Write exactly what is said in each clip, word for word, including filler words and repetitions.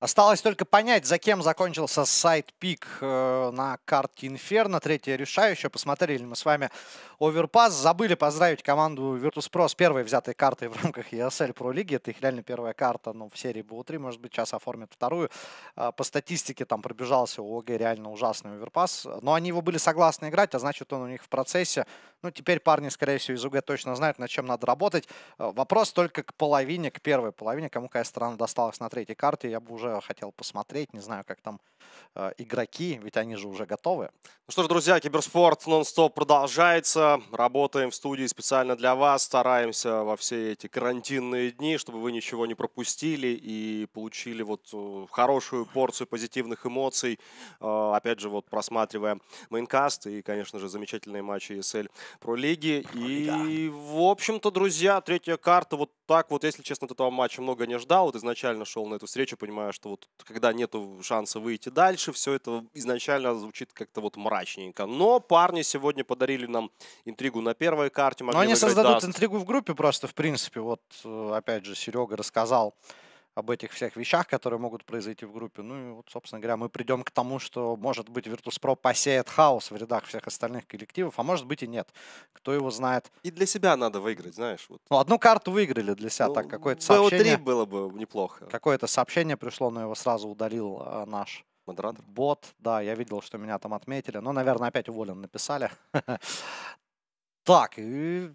Осталось только понять, за кем закончился сайд-пик э, на карте Инферно. Третья решающая. Посмотрели мы с вами оверпас. Забыли поздравить команду Virtus.pro с первой взятой картой в рамках и эс эл Pro Лиги. Это их реально первая карта, ну, в серии бэ о три. Может быть, сейчас оформят вторую. Э, по статистике там пробежался у ОГ реально ужасный оверпас. Но они его были согласны играть, а значит, он у них в процессе. Ну, теперь парни, скорее всего, из ОГ точно знают, над чем надо работать. Э, вопрос только к половине, к первой половине, кому какая сторона досталась на третьей карте. Я бы уже хотел посмотреть, не знаю, как там э, игроки, ведь они же уже готовы. Ну что ж, друзья, Киберспорт нон-стоп продолжается. Работаем в студии специально для вас. Стараемся во все эти карантинные дни, чтобы вы ничего не пропустили и получили вот хорошую порцию позитивных эмоций. Опять же, вот просматривая мейнкаст и, конечно же, замечательные матчи и эс эл Pro Лиги. И, в общем-то, друзья, третья карта. Вот так вот, если честно, от этого матча много не ждал. Вот изначально шел на эту встречу, понимая, что вот когда нету шанса выйти дальше, все это изначально звучит как-то вот мрачненько. Но парни сегодня подарили нам интригу на первой карте. Но они создадут даст. интригу в группе просто, в принципе. Вот, опять же, Серега рассказал об этих всех вещах, которые могут произойти в группе. Ну и вот, собственно говоря, мы придем к тому, что, может быть, Virtus.pro посеет хаос в рядах всех остальных коллективов, а может быть и нет. Кто его знает. И для себя надо выиграть, знаешь. Вот. Ну, одну карту выиграли для себя, ну, так какое-то сообщение. бэ о три было бы неплохо. Какое-то сообщение пришло, но его сразу удалил а, наш модератор. Бот. Да, я видел, что меня там отметили. Ну, наверное, опять уволен написали. Так, и...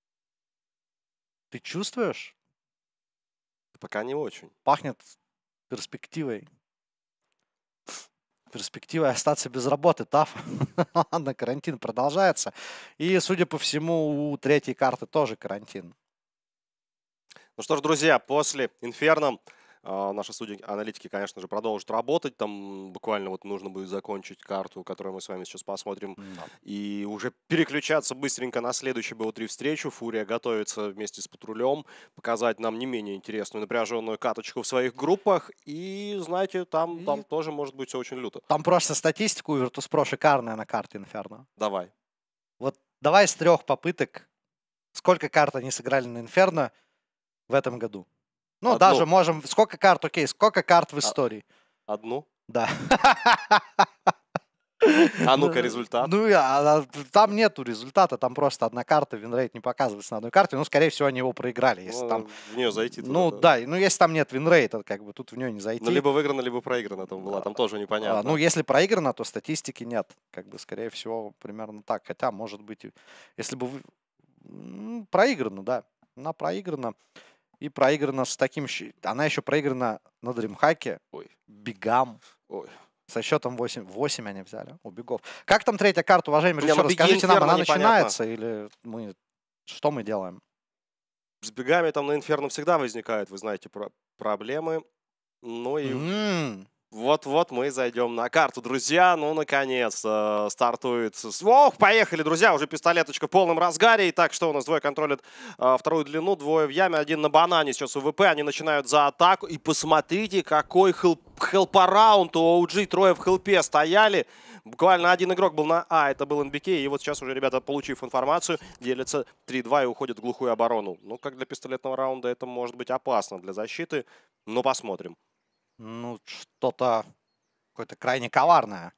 Ты чувствуешь? Пока не очень. Пахнет перспективой. Перспективой остаться без работы, таф. Ладно, карантин продолжается. И, судя по всему, у третьей карты тоже карантин. Ну что ж, друзья, после Инферно наши судьи, аналитики, конечно же, продолжат работать. Там буквально вот нужно будет закончить карту, которую мы с вами сейчас посмотрим. Да. И уже переключаться быстренько на следующую бэ о три встречу. Фурия готовится вместе с Патрулем показать нам не менее интересную напряженную каточку в своих группах. И, знаете, там, И... там тоже может быть все очень люто. Там просто статистика у Virtus.pro шикарная на карте Инферно. Давай. Вот давай с трех попыток. Сколько карт они сыграли на Инферно в этом году? Ну, Одну. даже можем... Сколько карт, окей, сколько карт в истории? Одну? Да. А ну-ка, результат. Ну, а, там нету результата, там просто одна карта, винрейт не показывается на одной карте. Ну, скорее всего, они его проиграли. Если ну, там... В нее зайти. Ну, да. да, ну, если там нет винрейта, как бы тут в нее не зайти. Ну, либо выиграно, либо проиграно там была, там тоже непонятно. А, ну, если проиграно, то статистики нет. Как бы, скорее всего, примерно так. Хотя, может быть, если бы... Вы... Проиграно, да. Она проиграна. И проиграна с таким... Она еще проиграна на дримхаке. Ой. Бигам. Ой. Со счетом восемь. восемь они взяли у бигов. Как там третья карта, уважаемые режиссеры? Расскажите нам, она непонятно. начинается или мы... Что мы делаем? С бигами там на Инферно всегда возникают, вы знаете, про проблемы. Ну и... Mm. Вот-вот мы зайдем на карту, друзья. Ну, наконец, э, стартует. Ох, поехали, друзья. Уже пистолеточка в полном разгаре. Итак, что у нас? Двое контролят э, вторую длину, двое в яме, один на банане. Сейчас у ВП. Они начинают за атаку. И посмотрите, какой хелп-араунд у оу джи. Трое в хелпе стояли. Буквально один игрок был на А, это был эн би кей. И вот сейчас уже ребята, получив информацию, делятся три-два и уходят в глухую оборону. Ну, как для пистолетного раунда, это может быть опасно для защиты. Но посмотрим. Ну, что-то какое-то крайне коварное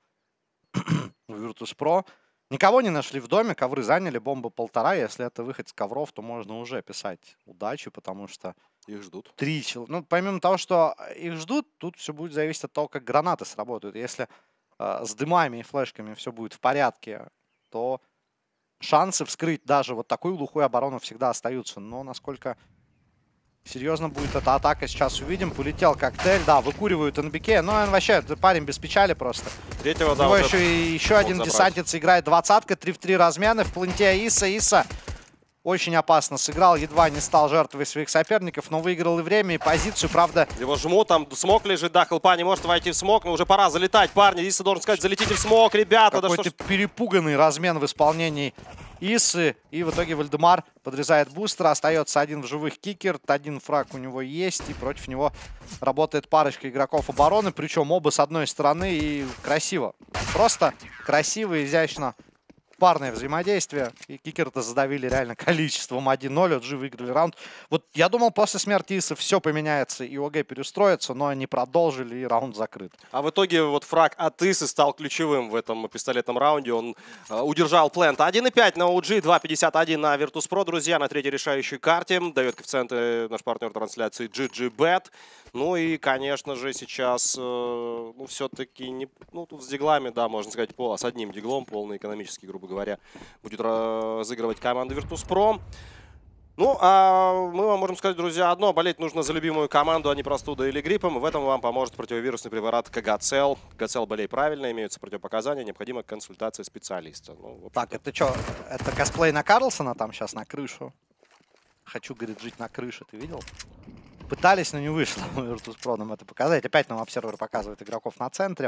у Virtus.pro. Никого не нашли в доме, ковры заняли, бомба полтора. Если это выход с ковров, то можно уже писать удачи, потому что... Их ждут. Три человека. Ну, помимо того, что их ждут, тут все будет зависеть от того, как гранаты сработают. Если э, с дымами и флешками все будет в порядке, то шансы вскрыть даже вот такую глухую оборону всегда остаются. Но насколько... Серьезно будет эта атака, сейчас увидим. Полетел коктейль, да, выкуривают эн би кей. Но он вообще, парень без печали просто. Третьего, да, у него еще, и, еще один забрать. Десантец играет двадцатка, три в три размены. В планете Иса. Иса очень опасно сыграл, едва не стал жертвой своих соперников, но выиграл и время, и позицию, правда. Его жмут, там смог лежит, да, хелпа не может войти в смог, но уже пора залетать, парни. Иса должен сказать, залетите в смог, ребята. Какой-то да перепуганный размен в исполнении Исы. И в итоге Вальдемар подрезает бустера. Остается один в живых кикер. Один фраг у него есть. И против него работает парочка игроков обороны. Причем оба с одной стороны. И красиво. Просто красиво, изящно парное взаимодействие. И Кикерты задавили реально количеством один ноль. о джи выиграли раунд. Вот я думал, после смерти Исы все поменяется и ОГ перестроится, но они продолжили, и раунд закрыт. А в итоге вот фраг от Исы стал ключевым в этом пистолетном раунде. Он э, удержал плент. один и пять на о джи, два пятьдесят один на Virtus.pro, друзья, на третьей решающей карте. Дает коэффициенты наш партнер трансляции джи джи бет. Ну и, конечно же, сейчас, э, ну, все-таки, не, ну, тут с диглами, да, можно сказать, пол, с одним диглом, полный экономический, грубо говоря, будет разыгрывать команда Virtus.pro. Ну, а мы вам можем сказать, друзья, одно: болеть нужно за любимую команду, а не простудой или гриппом. В этом вам поможет противовирусный препарат Кагацел. Кагацел, болей правильно, имеются противопоказания, необходима консультация специалиста. Ну, так, это что, это косплей на Карлсона там сейчас на крышу? Хочу, говорит, жить на крыше, ты видел? Пытались, но не вышло у Virtus.pro нам это показать. Опять нам обсервер показывает игроков на центре.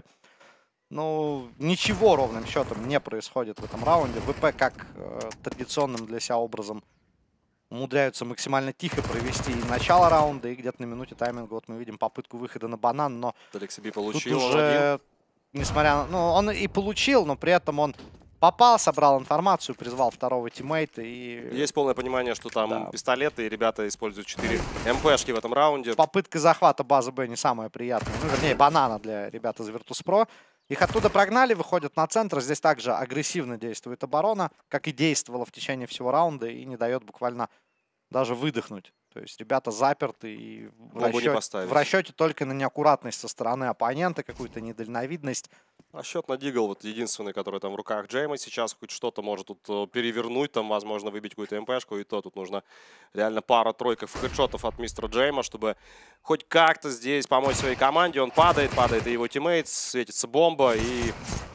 Ну, ничего ровным счетом не происходит в этом раунде. ВП, как э, традиционным для себя образом, умудряются максимально тихо провести и начало раунда, и где-то на минуте тайминга. Вот мы видим попытку выхода на банан, но Алексей получил, тут уже, несмотря на... Ну, он и получил, но при этом он попал, собрал информацию, призвал второго тиммейта и... Есть полное понимание, что там да. пистолеты, и ребята используют четыре МПшки в этом раунде. Попытка захвата базы Б не самая приятная. Ну, вернее, банана для ребят из Virtus.pro. Их оттуда прогнали, выходят на центр. Здесь также агрессивно действует оборона, как и действовала в течение всего раунда, и не дает буквально даже выдохнуть. То есть ребята заперты, и в расчете, в расчете только на неаккуратность со стороны оппонента, какую-то недальновидность. А счет на дигл, вот единственный, который там в руках Джейма сейчас, хоть что-то может тут перевернуть, там, возможно, выбить какую-то МПшку, и то тут нужно реально пара-тройка хедшотов от мистера Джейма, чтобы хоть как-то здесь помочь своей команде. Он падает, падает и его тиммейт, светится бомба, и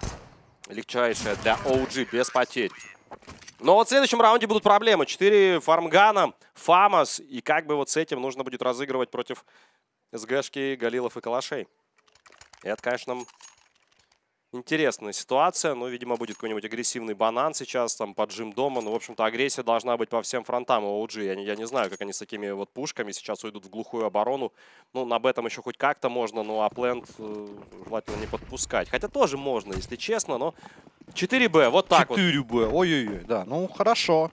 легчайшая для о джи без потерь. Но вот в следующем раунде будут проблемы. Четыре фармгана, Фамас, и как бы вот с этим нужно будет разыгрывать против СГшки, Галилов и Калашей. И это, конечно, интересная ситуация. Ну, видимо, будет какой-нибудь агрессивный банан сейчас, там, поджим дома. Ну, в общем-то, агрессия должна быть по всем фронтам у о джи. Я не, я не знаю, как они с такими вот пушками сейчас уйдут в глухую оборону. Ну, на этом еще хоть как-то можно, ну, а плент э, желательно не подпускать. Хотя тоже можно, если честно, но... четыре бэ, вот так четыре бэ, вот. ой-ой-ой, да, ну, хорошо.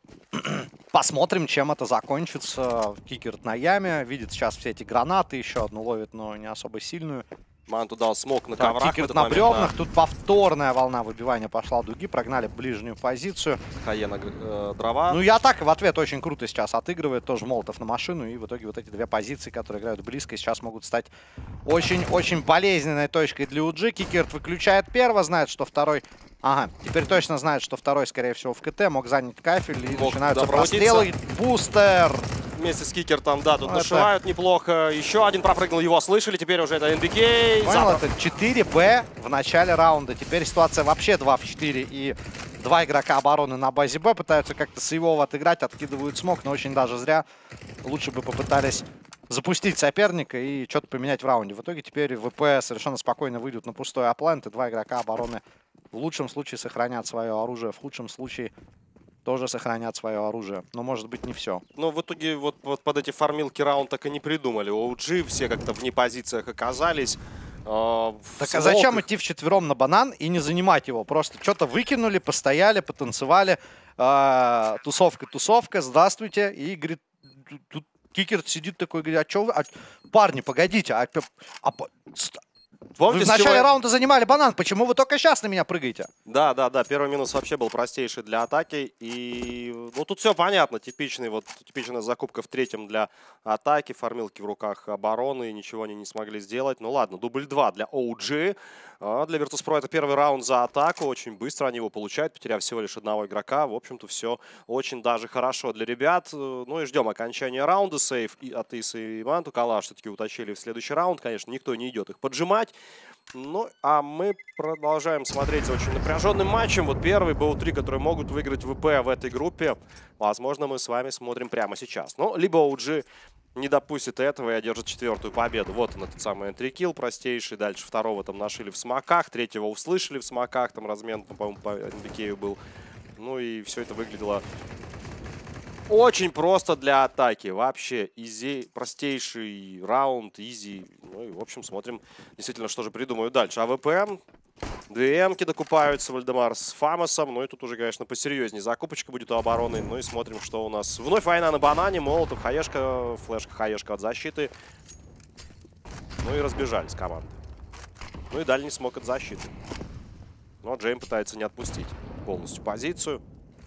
Посмотрим, чем это закончится. Кикерт на яме, видит сейчас все эти гранаты, еще одну ловит, но не особо сильную. Манту дал смог на да, коврах. Кикерт на бревнах, да. Тут повторная волна выбивания пошла дуги, прогнали ближнюю позицию. Хаена э, дрова. Ну и атака в ответ очень круто сейчас отыгрывает, тоже молотов на машину, и в итоге вот эти две позиции, которые играют близко, сейчас могут стать очень-очень болезненной точкой для о джи. Кикерт выключает первого, знает, что второй... Ага, теперь точно знает, что второй, скорее всего, в КТ, мог занять кафель, и мог начинаются прострелы. Бустер! Вместе с Кикертом, да, тут ну, нашивают это... неплохо. Еще один пропрыгнул, его слышали, теперь уже это эн би кей. Понял, это четыре бэ в начале раунда. Теперь ситуация вообще два в четыре, и два игрока обороны на базе Б пытаются как-то сейвово отыграть, откидывают смог, но очень даже зря. Лучше бы попытались запустить соперника и что-то поменять в раунде. В итоге теперь ВП совершенно спокойно выйдут на пустой аплант, и два игрока обороны в лучшем случае сохранят свое оружие, в худшем случае тоже сохранят свое оружие. Но может быть не все. Но в итоге вот, вот под эти фармилки раунд так и не придумали. о джи все как-то вне позициях оказались. Э, так а зачем идти вчетвером на банан и не занимать его? Просто что-то выкинули, постояли, потанцевали. Э, тусовка, тусовка, здравствуйте. И говорит, тут Кикерт сидит такой, говорит, а что вы? А, парни, погодите, а, а, Помните, вы в начале чего... раунда занимали банан, почему вы только сейчас на меня прыгаете? Да, да, да, первый минус вообще был простейший для атаки. И ну тут все понятно, типичный, вот, типичная закупка в третьем для атаки, фармилки в руках обороны, ничего они не смогли сделать. Ну ладно, дубль два для о джи. А для Virtus.pro это первый раунд за атаку, очень быстро они его получают, потеряв всего лишь одного игрока. В общем-то, все очень даже хорошо для ребят. Ну и ждем окончания раунда. Сейф и от Исы и Манту. Калаш все-таки утащили в следующий раунд. Конечно, никто не идет их поджимать. Ну, а мы продолжаем смотреть за очень напряженным матчем. Вот первый бэ о три, которые могут выиграть ВП в этой группе. Возможно, мы с вами смотрим прямо сейчас. Ну, либо о джи не допустит этого и одержит четвертую победу. Вот он, этот самый энтрикилл простейший. Дальше второго там нашили в смоках. Третьего услышали в смоках. Там размен, по-моему, по эн би кей был. Ну и все это выглядело очень просто для атаки. Вообще, изи, простейший раунд, изи. Ну и, в общем, смотрим действительно, что же придумают дальше. АВП Две эмки докупаются Вальдемар с Фамосом. Ну и тут уже, конечно, посерьезнее закупочка будет у обороны. Ну и смотрим, что у нас. Вновь война на банане. Молотов, хаешка, флешка, хаешка от защиты. Ну и разбежались команды. Ну и дальний смог от защиты. Но Джейм пытается не отпустить полностью позицию.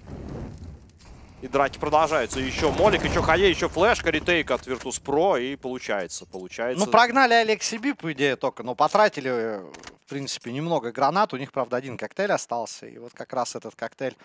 И драки продолжаются. Еще Молик, еще Хае, еще флешка, ретейк от Virtus.pro. И получается, получается. Ну, прогнали Алекси Би, по идее, только. Но потратили, в принципе, немного гранат. У них, правда, один коктейль остался. И вот как раз этот коктейль...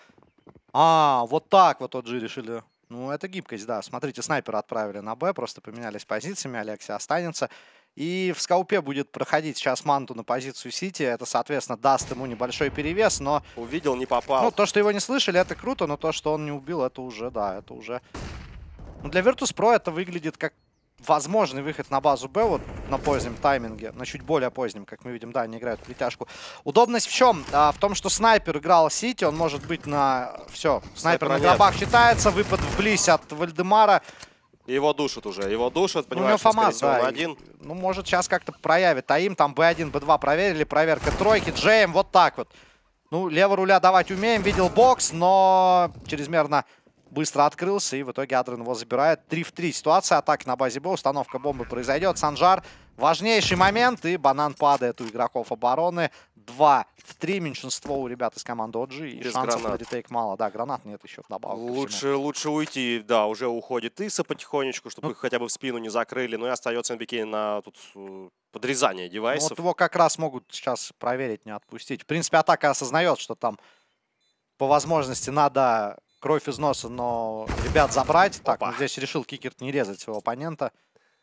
А, вот так вот Оджи решили. Ну, это гибкость, да. Смотрите, снайпера отправили на Б. Просто поменялись позициями. Алекси останется. И в скаупе будет проходить сейчас Манту на позицию Сити. Это, соответственно, даст ему небольшой перевес, но... Увидел, не попал. Ну, то, что его не слышали, это круто, но то, что он не убил, это уже, да, это уже... Ну, для Virtus.pro это выглядит как возможный выход на базу Б, вот на позднем тайминге, на чуть более позднем, как мы видим, да, они играют притяжку. Удобность в чем? А, в том, что снайпер играл Сити, он может быть на... Все, снайпер, снайпер на гробах считается, выпад вблизь от Вальдемара. Его душат уже, его душат, понимаешь, ну, Фамас, да, один. Ну, может, сейчас как-то проявит. А им там бэ один, бэ два проверили, проверка тройки. Джейм, вот так вот. Ну, лево руля давать умеем, видел бокс, но чрезмерно быстро открылся. И в итоге Адрен его забирает. три в три ситуация, атака на базе Б, установка бомбы произойдет. Санжар, важнейший момент, и банан падает у игроков обороны. два в три, меньшинство у ребят из команды Оджи. И без шансов гранат. на ретейк мало. Да, гранат нет еще вдобавок. Лучше, лучше уйти, да, уже уходит Иса потихонечку, чтобы ну, их хотя бы в спину не закрыли. Ну и остается эн би кей на тут подрезание девайсов. Ну, вот его как раз могут сейчас проверить, не отпустить. В принципе, атака осознает, что там по возможности надо кровь из носа, но ребят забрать. Так, ну, здесь решил Кикерт не резать своего оппонента.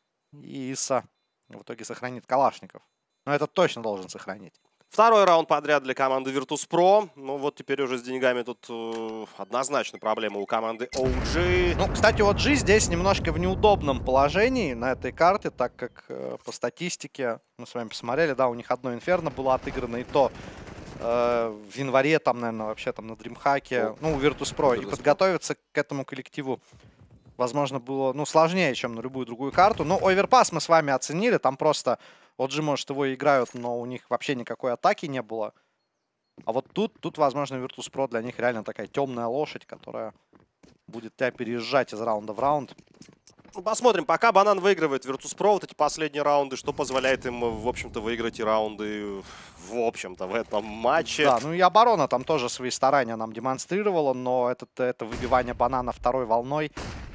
И Иса в итоге сохранит калашников. Но этот точно должен сохранить. Второй раунд подряд для команды Virtus.pro. Ну вот теперь уже с деньгами тут э, однозначно проблема у команды о джи. Ну, кстати, о джи здесь немножко в неудобном положении на этой карте, так как э, по статистике, мы с вами посмотрели, да, у них одно инферно было отыграно, и то э, в январе, там, наверное, вообще там на Дримхаке, ну, у Virtus.pro. И подготовиться к этому коллективу, возможно, было, ну, сложнее, чем на любую другую карту. Но Оверпас мы с вами оценили, там просто... о джи, может, его играют, но у них вообще никакой атаки не было. А вот тут, тут, возможно, Virtus.pro для них реально такая темная лошадь, которая будет тебя переезжать из раунда в раунд. Ну, посмотрим, пока Банан выигрывает Virtus.pro вот эти последние раунды, что позволяет им, в общем-то, выиграть и раунды, в общем-то, в этом матче. Да, ну и оборона там тоже свои старания нам демонстрировала, но это, это выбивание Банана второй волной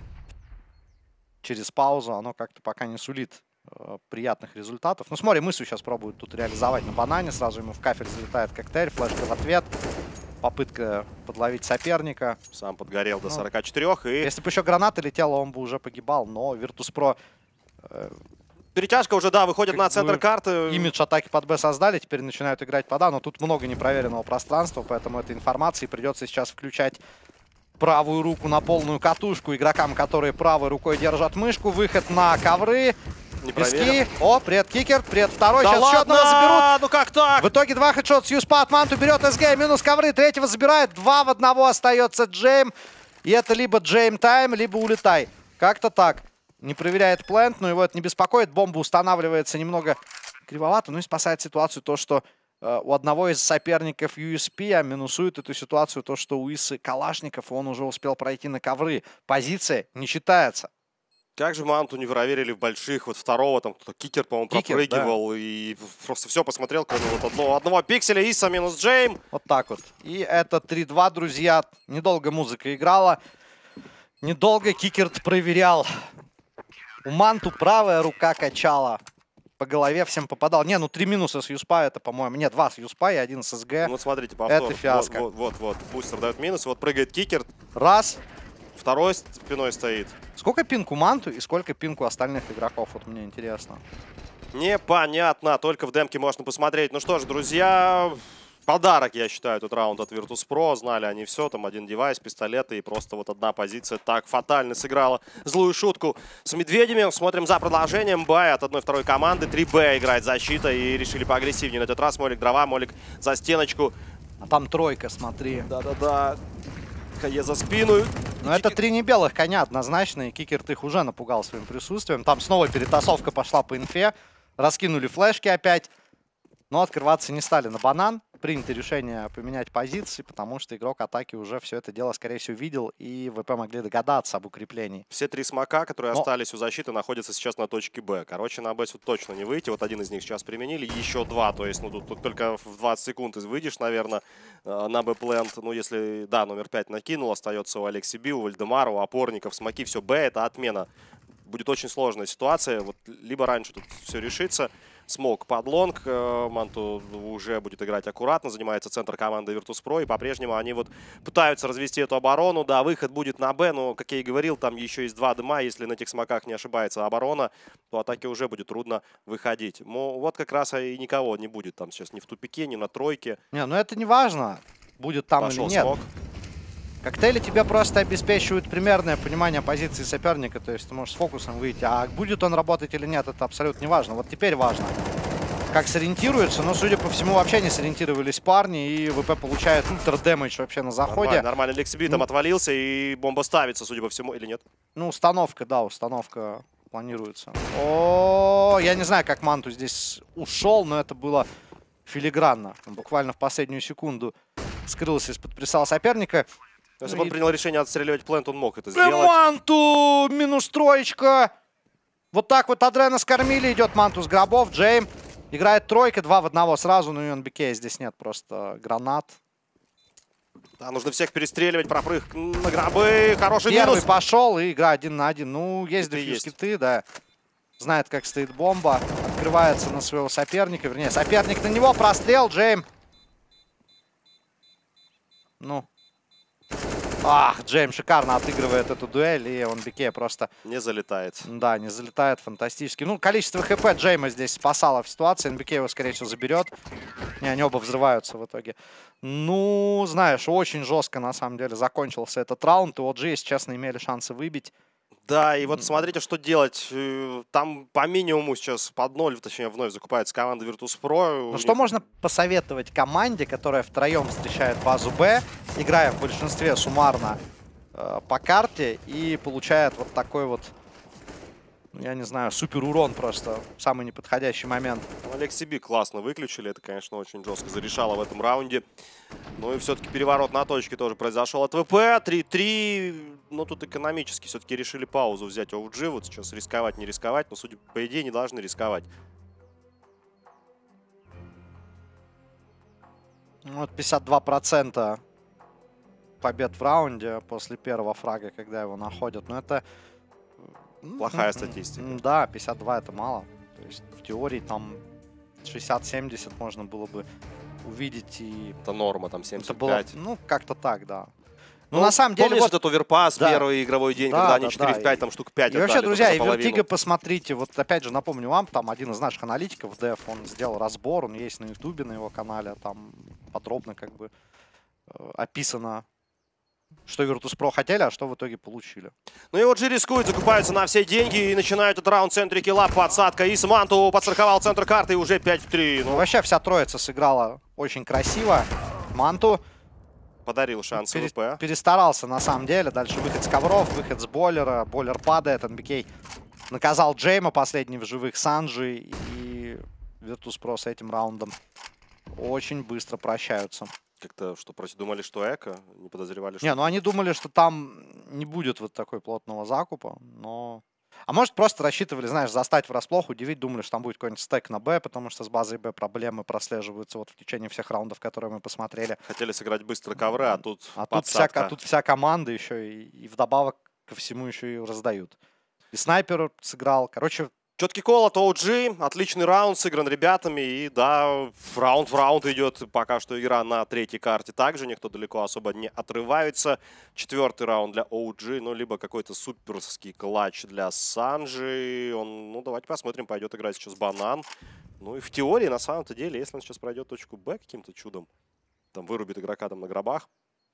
через паузу, оно как-то пока не сулит приятных результатов. Ну, смотри, мысль сейчас пробует тут реализовать на банане. Сразу ему в кафель залетает коктейль, флешка в ответ. Попытка подловить соперника. Сам подгорел ну, до сорока четырёх. И... Если бы еще граната летела, он бы уже погибал. Но Virtus.pro... Э, Перетяжка уже, да, выходит на центр карты. Имидж атаки под Б создали, теперь начинают играть под А. Но тут много непроверенного пространства, поэтому этой информации придется сейчас включать правую руку на полную катушку игрокам, которые правой рукой держат мышку. Выход на ковры. Не Пески. О, пред кикер, пред второй. Да сейчас ладно! счет нас заберут. Ну как так? В итоге два хедшота с Юспа от Манту берет СГ. Минус ковры. Третьего забирает. Два в одного остается Джейм. И это либо Джейм тайм, либо улетай. Как-то так. Не проверяет плент, но его это не беспокоит. Бомба устанавливается немного кривовато. Ну и спасает ситуацию то, что э, у одного из соперников ю эс пи, а минусует эту ситуацию то, что у Исы Калашников, он уже успел пройти на ковры. Позиция не считается. Как же Манту не проверили в больших, вот второго, там кто-то кикер, по-моему, пропрыгивал, да. И просто все посмотрел, кроме вот одного, одного пикселя, Иса минус Джейм. Вот так вот. И это три-два, друзья. Недолго музыка играла, недолго кикер проверял. У Манту правая рука качала, по голове всем попадал. Не, ну три минуса с Юспа, это, по-моему, нет, два с Юспа и один с СГ. Ну вот смотрите, повтор. Это фиаско. Вот, вот, вот, бустер дает минус, вот прыгает кикер. Раз. Второй спиной стоит. Сколько пинку Манту и сколько пинку остальных игроков? Вот мне интересно. Непонятно. Только в демке можно посмотреть. Ну что ж, друзья, подарок, я считаю, этот раунд от Virtus.pro. Знали они все. Там один девайс, пистолеты и просто вот одна позиция так фатально сыграла злую шутку с медведями. Смотрим за продолжением. Бай от одной-второй команды. три бэ играет защита и решили поагрессивнее на этот раз. Молик дрова, Молик за стеночку. А там тройка, смотри. Да-да-да. Хае за спину. Но это три не белых коня однозначно, и Кикерт их уже напугал своим присутствием. Там снова перетасовка пошла по инфе. Раскинули флешки опять. Но открываться не стали на банан. принято решение поменять позиции, потому что игрок атаки уже все это дело, скорее всего, видел, и ВП могли догадаться об укреплении. Все три смока, которые Но... остались у защиты, находятся сейчас на точке Б. Короче, на Б сюда точно не выйти. Вот один из них сейчас применили, еще два. То есть, ну, тут, тут только в двадцать секунд выйдешь, наверное, на Б-плент. Ну, если, да, номер пять накинул, остается у Алекси Би, у Вальдемара, у опорников, смоки, все, Б — это отмена. Будет очень сложная ситуация. Вот либо раньше тут все решится. Смог под лонг. Манту уже будет играть аккуратно. Занимается центр команды Virtus.pro. И по-прежнему они вот пытаются развести эту оборону. Да, выход будет на Б. Но, как я и говорил, там еще есть два дыма. Если на этих смоках не ошибается оборона, то атаке уже будет трудно выходить. Ну, вот как раз и никого не будет там сейчас ни в тупике, ни на тройке. Не, ну это не важно, будет там Пошел или нет. смог. Коктейли тебе просто обеспечивают примерное понимание позиции соперника, то есть ты можешь с фокусом выйти, а будет он работать или нет, это абсолютно не важно. Вот теперь важно, как сориентируются, но, судя по всему, вообще не сориентировались парни, и ВП получает ультра дэмэдж вообще на заходе. Нормально, нормально. Алекси Би там ну, отвалился, и бомба ставится, судя по всему, или нет? Ну, установка, да, установка планируется. О, я не знаю, как Манту здесь ушел, но это было филигранно. Он буквально в последнюю секунду скрылся из-под прицела соперника. Если ну, бы он и... принял решение отстреливать плент, он мог это сделать. Манту! Минус троечка! Вот так вот Адрена скормили, идет Манту с гробов, Джейм. Играет тройка, два в одного сразу, но и он БК здесь нет, просто гранат. Да, нужно всех перестреливать, пропрыг на гробы, хороший Первый минус. пошел, и игра один на один. Ну, есть дефьюз скипты, да. Знает, как стоит бомба. Открывается на своего соперника, вернее, соперник на него, прострел, Джейм. Ну. Ах, Джейм шикарно отыгрывает эту дуэль, и он БК просто... Не залетает. Да, не залетает фантастически. Ну, количество хп Джейма здесь спасало в ситуации. эн би кей его, скорее всего, заберет. И они оба взрываются в итоге. Ну, знаешь, очень жестко, на самом деле, закончился этот раунд. И о джи, если честно, имели шансы выбить. Да, и вот смотрите, что делать. Там по минимуму сейчас под ноль, точнее, вновь закупается команда Virtus.pro. Ну, что них... можно посоветовать команде, которая втроем встречает базу Б, играя в большинстве суммарно э, по карте и получает вот такой вот, я не знаю, супер урон просто в самый неподходящий момент. Алекси Би классно выключили, это, конечно, очень жестко зарешало в этом раунде. Ну и все-таки переворот на точке тоже произошел от ВП. три-три. Ну тут экономически все-таки решили паузу взять о джи. Вот сейчас рисковать, не рисковать. Но, судя по идее, не должны рисковать. Вот пятьдесят два процента побед в раунде после первого фрага, когда его находят. Но это... Плохая статистика. Да, пятьдесят два это мало. То есть в теории там шестьдесят-семьдесят можно было бы увидеть. И... Это норма, там семьдесят пять. Это было, ну, как-то так, да. Ну, ну на самом деле... Помнишь вот... этот оверпас, да. Первый игровой день, да, когда они да, четыре в пять, да. Там штук пять и отдали. Вообще, друзья, и Вертиго посмотрите. Вот опять же напомню вам, там один из наших аналитиков, Деф, он сделал разбор, он есть на ютубе, на его канале. Там подробно как бы э, описано, что Virtus.pro хотели, а что в итоге получили. Ну и вот джи рискует, закупаются на все деньги и начинают этот раунд в центре килла. Подсадка. И Манту подстраховал центр карты и уже пять в три. Ну... Вообще вся троица сыграла очень красиво. Манту подарил шанс Пере ВП. Перестарался на самом деле. Дальше выход с ковров, выход с бойлера. Бойлер падает. эн би кей наказал Джейма, последний в живых Санджи. И Virtus.pro с этим раундом очень быстро прощаются. Как-то, что просить, думали, что эко, не подозревали, что... Не, ну они думали, что там не будет вот такой плотного закупа, но... А может, просто рассчитывали, знаешь, застать врасплох, удивить, думали, что там будет какой-нибудь стек на Б, потому что с базой Б проблемы прослеживаются вот в течение всех раундов, которые мы посмотрели. Хотели сыграть быстро ковры, а тут а тут вся, а тут вся команда еще и, и вдобавок ко всему еще и раздают. И снайпер сыграл, короче... Четкий кол от о джи, отличный раунд сыгран ребятами, и да, раунд в раунд идет пока что игра на третьей карте. Также никто далеко особо не отрывается. Четвертый раунд для о джи, ну, либо какой-то суперский клатч для Санджи. Он, ну, давайте посмотрим, пойдет играть сейчас Банан. Ну, и в теории, на самом-то деле, если он сейчас пройдет точку Б каким-то чудом, там вырубит игрока там на гробах,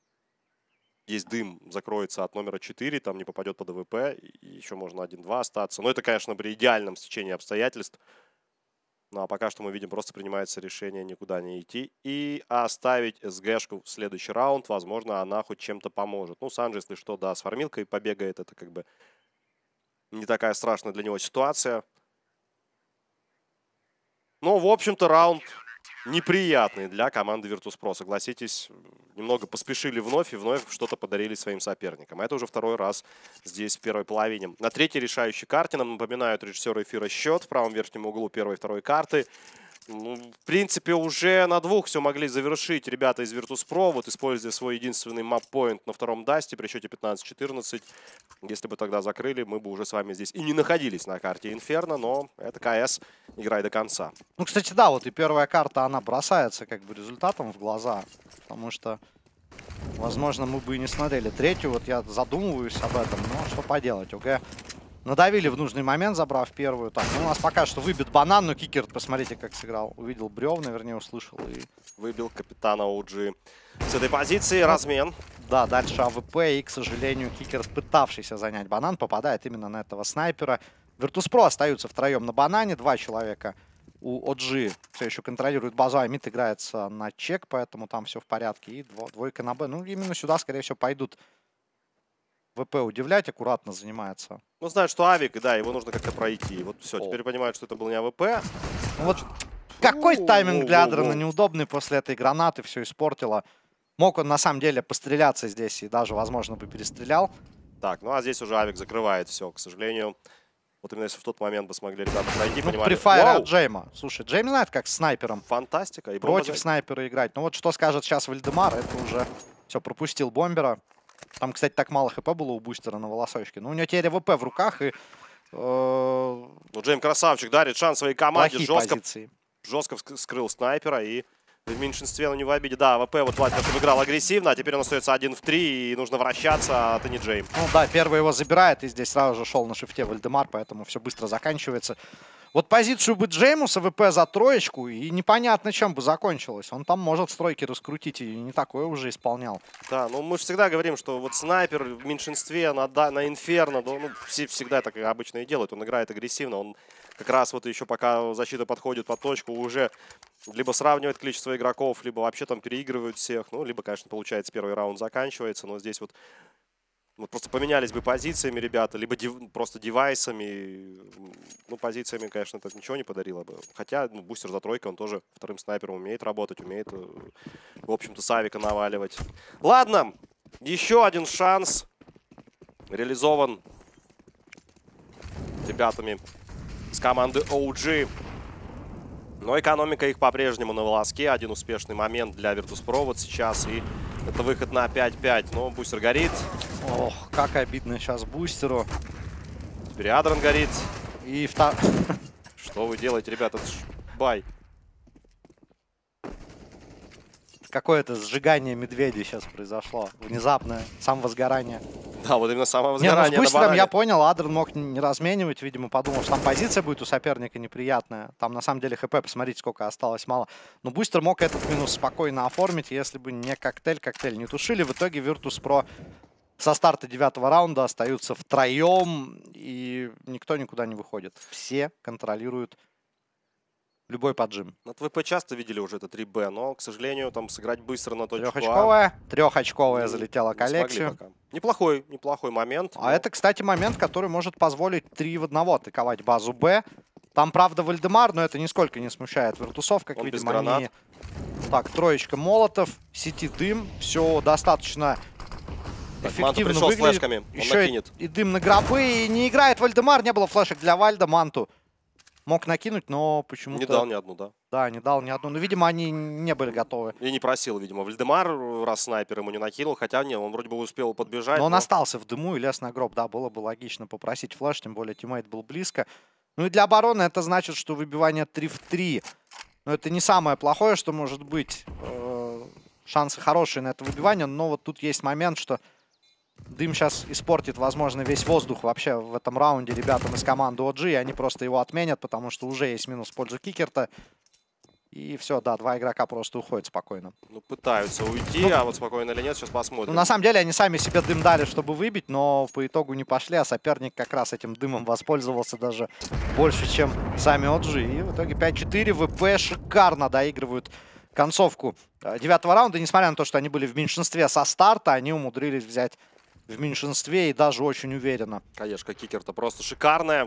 есть дым, закроется от номера четыре, там не попадет под АВП, и еще можно один-два остаться. Но это, конечно, при идеальном стечении обстоятельств. Ну, а пока что мы видим, просто принимается решение никуда не идти и оставить СГшку в следующий раунд. Возможно, она хоть чем-то поможет. Ну, Санджи, если что, да, с фармилкой побегает. Это как бы не такая страшная для него ситуация. Ну, в общем-то, раунд неприятный для команды Virtus.pro. Согласитесь, немного поспешили вновь и вновь что-то подарили своим соперникам. Это уже второй раз здесь в первой половине. На третьей решающей карте нам напоминают режиссеры эфира счет в правом верхнем углу первой и второй карты. Ну, в принципе, уже на двух все могли завершить ребята из Virtus.pro, вот используя свой единственный мап-поинт на втором дасте при счете пятнадцать четырнадцать. Если бы тогда закрыли, мы бы уже с вами здесь и не находились на карте Инферно, но это КС, играй до конца. Ну, кстати, да, вот и первая карта, она бросается как бы результатом в глаза, потому что, возможно, мы бы и не смотрели третью, вот я задумываюсь об этом, но что поделать, ОГ надавили в нужный момент, забрав первую. Так, ну, у нас пока что выбит банан, но Кикер, посмотрите, как сыграл. Увидел бревна, вернее, услышал. И... Выбил капитана оуджи с этой позиции. Размен. Да, дальше АВП. И, к сожалению, Кикер, пытавшийся занять банан, попадает именно на этого снайпера. Virtus.pro остаются втроем на банане. Два человека у оджи все еще контролируют базу. А мид играется на чек, поэтому там все в порядке. И двойка на Б. Ну, именно сюда, скорее всего, пойдут ВП удивлять, аккуратно занимается. Ну, знают, что Авик, да, его нужно как-то пройти. Вот все, О. теперь понимают, что это был не АВП. Вот какой тайминг для Адрена неудобный после этой гранаты, все испортило. Мог он на самом деле постреляться здесь и даже, возможно, бы перестрелял. Так, ну а здесь уже Авик закрывает все, к сожалению. Вот именно если в тот момент бы смогли ребята пройти, ну, понимали. При файре от Джейма. Слушай, Джейм знает, как с снайпером. Фантастика. И против бомба... снайпера играть. Ну вот что скажет сейчас Вальдемар, это уже все, пропустил бомбера. Там, кстати, так мало хп было у бустера на волосочке. Ну, у него теперь ВП в руках и... Э... Ну, Джейм красавчик, дарит шанс своей команде. Жестко, позиции. жестко скрыл снайпера и в меньшинстве, но не в обиде. Да, ВП вот Владимир играл агрессивно, а теперь он остается один в три и нужно вращаться, а ты не Джейм. Ну да, первый его забирает, и здесь сразу же шел на шифте Вальдемар, поэтому все быстро заканчивается. Вот позицию бы Джейму с ВП за троечку, и непонятно, чем бы закончилось. Он там может стройки раскрутить, и не такое уже исполнял. Да, ну мы же всегда говорим, что вот снайпер в меньшинстве на, на Инферно, ну, все всегда так обычно и делают. Он играет агрессивно, он как раз вот еще пока защита подходит под точку, уже либо сравнивает количество игроков, либо вообще там переигрывают всех. Ну, либо, конечно, получается, первый раунд заканчивается, но здесь вот... Вот просто поменялись бы позициями ребята, либо дев, просто девайсами. Ну, позициями, конечно, это ничего не подарило бы. Хотя, ну, бустер за тройкой, он тоже вторым снайпером умеет работать, умеет, в общем-то, с авика наваливать. Ладно, еще один шанс реализован ребятами с команды оуджи. Но экономика их по-прежнему на волоске. Один успешный момент для Virtus.pro вот сейчас. И это выход на пять пять. Но бустер горит. Ох, как обидно сейчас бустеру. Теперь Адрен горит. И втор... Что вы делаете, ребята? Бай. Какое-то сжигание медведя сейчас произошло. Внезапное самовозгорание. Да, вот именно самовозгорание. Не, ну с бустером я понял, Адрен мог не разменивать, видимо, подумал, что там позиция будет у соперника неприятная. Там на самом деле хп, посмотрите, сколько осталось, мало. Но бустер мог этот минус спокойно оформить, если бы не коктейль, коктейль не тушили. В итоге Virtus.pro со старта девятого раунда остаются втроем, и никто никуда не выходит. Все контролируют любой поджим. От ВП часто видели уже это три бэ, но, к сожалению, там сыграть быстро на точку Трехочковая, а... трехочковая залетела к Алексию. Неплохой, неплохой момент. А но... это, кстати, момент, который может позволить три в одного атаковать базу Б. Там, правда, Вальдемар, но это нисколько не смущает виртусов, как Он видимо, они... Так, троечка молотов, сети дым, все достаточно... Так, эффективно пришел выглядит. С флешками. Еще Он накинет. И, и дым на гробы, и не играет Вальдемар, не было флешек для Вальда, Манту мог накинуть, но почему-то... Не дал ни одну, да. Да, не дал ни одну, но, видимо, они не были готовы. И не просил, видимо, Вальдемар, раз снайпер ему не накинул, хотя не, он вроде бы успел подбежать. Но он но... остался в дыму и лез на гроб, да, было бы логично попросить флеш, тем более тиммейт был близко. Ну и для обороны это значит, что выбивание три в три, но это не самое плохое, что может быть. Шансы хорошие на это выбивание, но вот тут есть момент, что дым сейчас испортит, возможно, весь воздух вообще в этом раунде ребятам из команды оджи, и они просто его отменят, потому что уже есть минус в пользу Кикерта. И все, да, два игрока просто уходят спокойно. Ну, пытаются уйти, ну, а вот спокойно или нет, сейчас посмотрим. Ну, на самом деле, они сами себе дым дали, чтобы выбить, но по итогу не пошли, а соперник как раз этим дымом воспользовался даже больше, чем сами оджи. И в итоге пять четыре, ВП шикарно доигрывают концовку девятого раунда. Несмотря на то, что они были в меньшинстве со старта, они умудрились взять в меньшинстве и даже очень уверенно. Конечно, Кикер-то просто шикарная.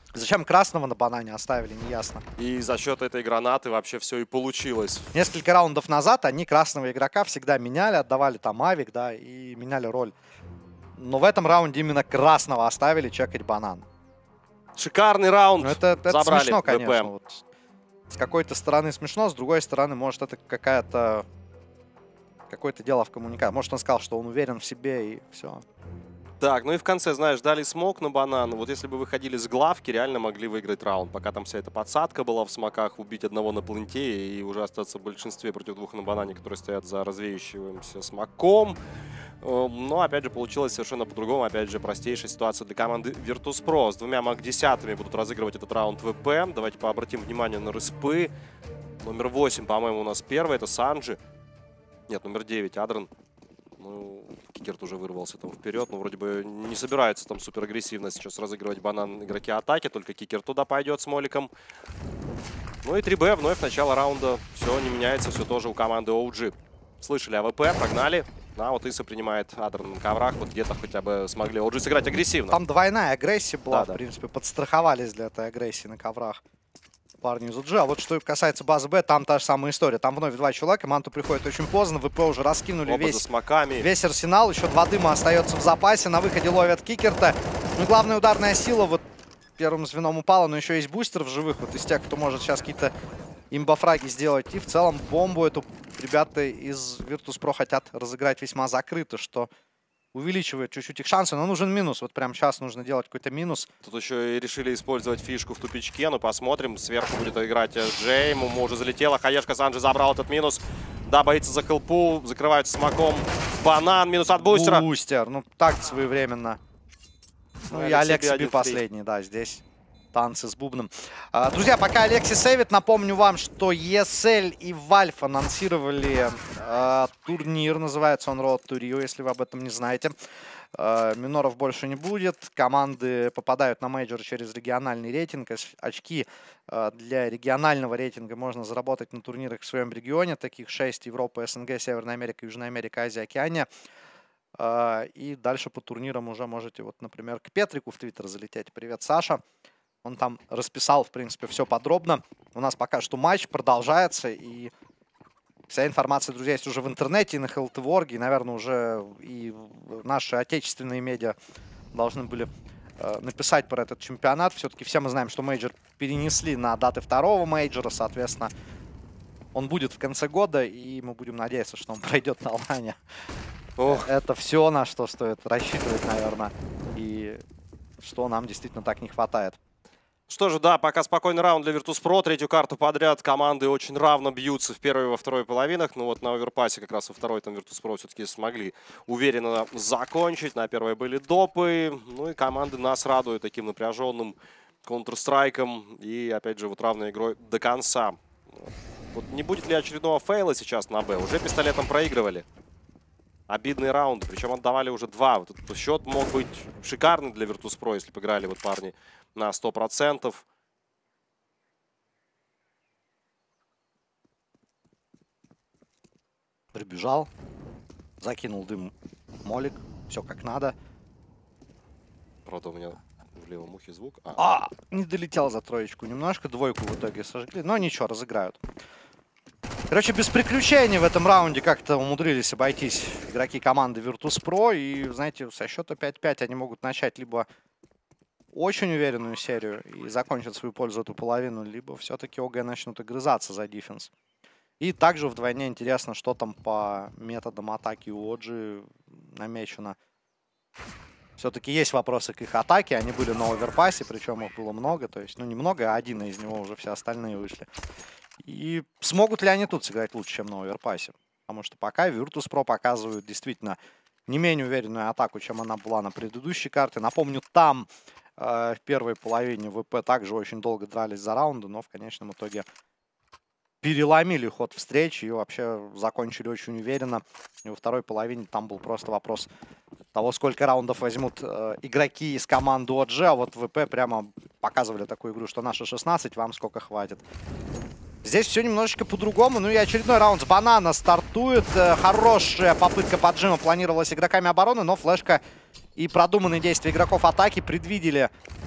Зачем красного на банане оставили, неясно. И за счет этой гранаты вообще все и получилось. Несколько раундов назад они красного игрока всегда меняли, отдавали там авик, да, и меняли роль. Но в этом раунде именно красного оставили чекать банан. Шикарный раунд. Ну, это, это Забрали смешно, конечно. ВП. Вот. С какой-то стороны смешно, с другой стороны, может, это какая-то... Какое-то дело в коммуникации. Может, он сказал, что он уверен в себе, и все. Так, ну и в конце, знаешь, дали смог на банан. Вот если бы выходили с главки, реально могли выиграть раунд. Пока там вся эта подсадка была в смоках, убить одного на пленте и уже остаться в большинстве против двух на банане, которые стоят за развеющимся смоком. Но, опять же, получилось совершенно по-другому. Опять же, простейшая ситуация для команды Virtus.pro. С двумя мак десятыми будут разыгрывать этот раунд ВП. Давайте пообратим внимание на респы. Номер восемь, по-моему, у нас первый. Это Санджи. Нет, номер девять, Адрен. Ну, Кикерт уже вырвался там вперед, но вроде бы не собирается там супер агрессивно сейчас разыгрывать банан игроки атаки, только Кикерт туда пойдет с моликом. Ну и три бэ, вновь начало раунда, все не меняется, все тоже у команды оу джи. Слышали АВП, прогнали, а вот Иса принимает Адрен на коврах, вот где-то хотя бы смогли оу джи сыграть агрессивно. Там двойная агрессия была, да, в да. принципе, подстраховались для этой агрессии на коврах парни из оу джи. А вот что касается базы Б, там та же самая история. Там вновь два человека, Манту приходит очень поздно, ВП уже раскинули Оба весь, за смоками. весь арсенал. Еще два дыма остается в запасе, на выходе ловят Кикерта. Ну, главная ударная сила вот первым звеном упала, но еще есть бустер в живых, вот из тех, кто может сейчас какие-то имбофраги сделать. И в целом бомбу эту ребята из Virtus.pro хотят разыграть весьма закрыто, что увеличивает чуть-чуть их шансы, но нужен минус. Вот прямо сейчас нужно делать какой-то минус. Тут еще и решили использовать фишку в тупичке. Ну, посмотрим. Сверху будет играть Джей. Ему уже залетела. Хаешка, Санджи забрал этот минус. Да, боится за хелпу. Закрывается смоком. Банан. Минус от бустера. Бустер. Ну, так своевременно. Ну, и Алекс Би последний, да, здесь. Танцы с бубном. А, друзья, пока Алекси сейвит, напомню вам, что и эс эль и Valve анонсировали а, турнир. Называется он Road to Rio, если вы об этом не знаете. А, миноров больше не будет. Команды попадают на мейджор через региональный рейтинг. Очки а, для регионального рейтинга можно заработать на турнирах в своем регионе. Таких шесть: Европа, СНГ, Северная Америка, Южная Америка, Азия, Океания. А, и дальше по турнирам уже можете, вот, например, к Петрику в Твиттер залететь. Привет, Саша. Он там расписал, в принципе, все подробно. У нас пока что матч продолжается, и вся информация, друзья, есть уже в интернете, и на эл ти точка орг, и, наверное, уже и наши отечественные медиа должны были э, написать про этот чемпионат. Все-таки все мы знаем, что мейджор перенесли на даты второго мейджора, соответственно, он будет в конце года, и мы будем надеяться, что он пройдет на лане. Ох. Это все, на что стоит рассчитывать, наверное, и что нам действительно так не хватает. Что же, да, пока спокойный раунд для Virtus.pro. Третью карту подряд команды очень равно бьются в первой и во второй половинах. Но вот на оверпассе как раз во второй там Virtus.pro все-таки смогли уверенно закончить. На первой были допы. Ну и команды нас радуют таким напряженным Counter-Strike'ом. И опять же вот равной игрой до конца. Вот не будет ли очередного фейла сейчас на Б? Уже пистолетом проигрывали. Обидный раунд. Причем отдавали уже два. Вот этот счет мог быть шикарный для Virtus.pro, если бы играли вот парни на сто процентов. Прибежал, закинул дым молик, все как надо. Правда, у меня в левом ухе звук. А, а, не долетел за троечку немножко, двойку в итоге сожгли, но ничего, разыграют. Короче, без приключений в этом раунде как-то умудрились обойтись игроки команды Virtus.pro. И, знаете, со счета пять пять они могут начать либо очень уверенную серию и закончить свою пользу эту половину, либо все-таки ОГ начнут огрызаться за дефенс. И также вдвойне интересно, что там по методам атаки у Оджи намечено. Все-таки есть вопросы к их атаке. Они были на оверпассе, причем их было много. То есть, ну, не много, а один из него уже все остальные вышли. И смогут ли они тут сыграть лучше, чем на оверпассе? Потому что пока Virtus.pro показывают действительно не менее уверенную атаку, чем она была на предыдущей карте. Напомню, там э, в первой половине ВП также очень долго дрались за раунды, но в конечном итоге переломили ход встречи и вообще закончили очень уверенно. И во второй половине там был просто вопрос того, сколько раундов возьмут э, игроки из команды о джи. А вот ВП прямо показывали такую игру, что наши шестнадцать, вам сколько хватит. Здесь все немножечко по-другому. Ну и очередной раунд с банана стартует. Хорошая попытка поджима планировалась игроками обороны, но флешка и продуманные действия игроков атаки предвидели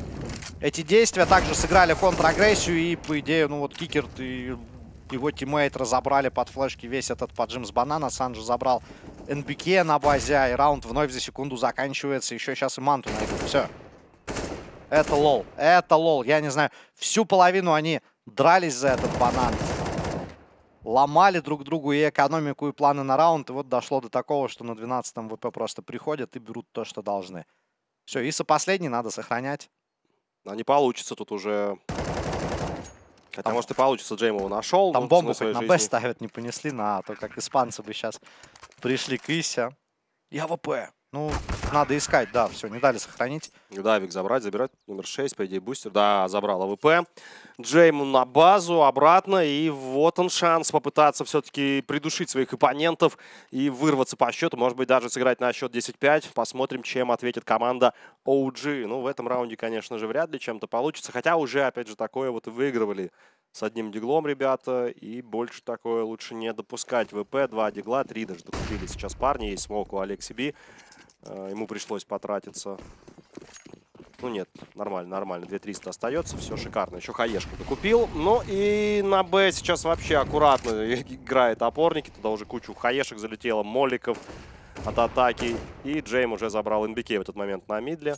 эти действия также сыграли контрагрессию. И, по идее, ну вот Кикерт и его тиммейт разобрали под флешки весь этот поджим с банана. Санджи забрал эн би кей на базе, и раунд вновь за секунду заканчивается. Еще сейчас и манту найдут. Все. Это лол. Это лол. Я не знаю. Всю половину они дрались за этот банан. Ломали друг другу и экономику, и планы на раунд. И вот дошло до такого, что на двенадцатом ВП просто приходят и берут то, что должны. Все, Иса последний, надо сохранять. А не получится тут уже. Хотя, там, может, и получится, Джейм его нашел. Там бомбу хоть на Б ставят, не понесли, на то, как испанцы бы сейчас пришли к Исе. Я ВП. Ну, надо искать, да, все, не дали сохранить. Давик забрать, забирать номер шесть, по идее, бустер. Да, забрал АВП. Джейму на базу, обратно. И вот он шанс попытаться все-таки придушить своих оппонентов и вырваться по счету. Может быть, даже сыграть на счет десять пять. Посмотрим, чем ответит команда о джи. Ну, в этом раунде, конечно же, вряд ли чем-то получится. Хотя уже, опять же, такое вот и выигрывали с одним диглом, ребята. И больше такое лучше не допускать. ВП, два дигла, три даже докупили сейчас парни. Есть смок у Алекси Би. Ему пришлось потратиться. Ну нет, нормально, нормально. две триста остается, все шикарно. Еще хаешку докупил. Ну и на Б сейчас вообще аккуратно играет опорники. Туда уже кучу хаешек залетело, моликов от атаки. И Джейм уже забрал эн би кей в этот момент на мидле.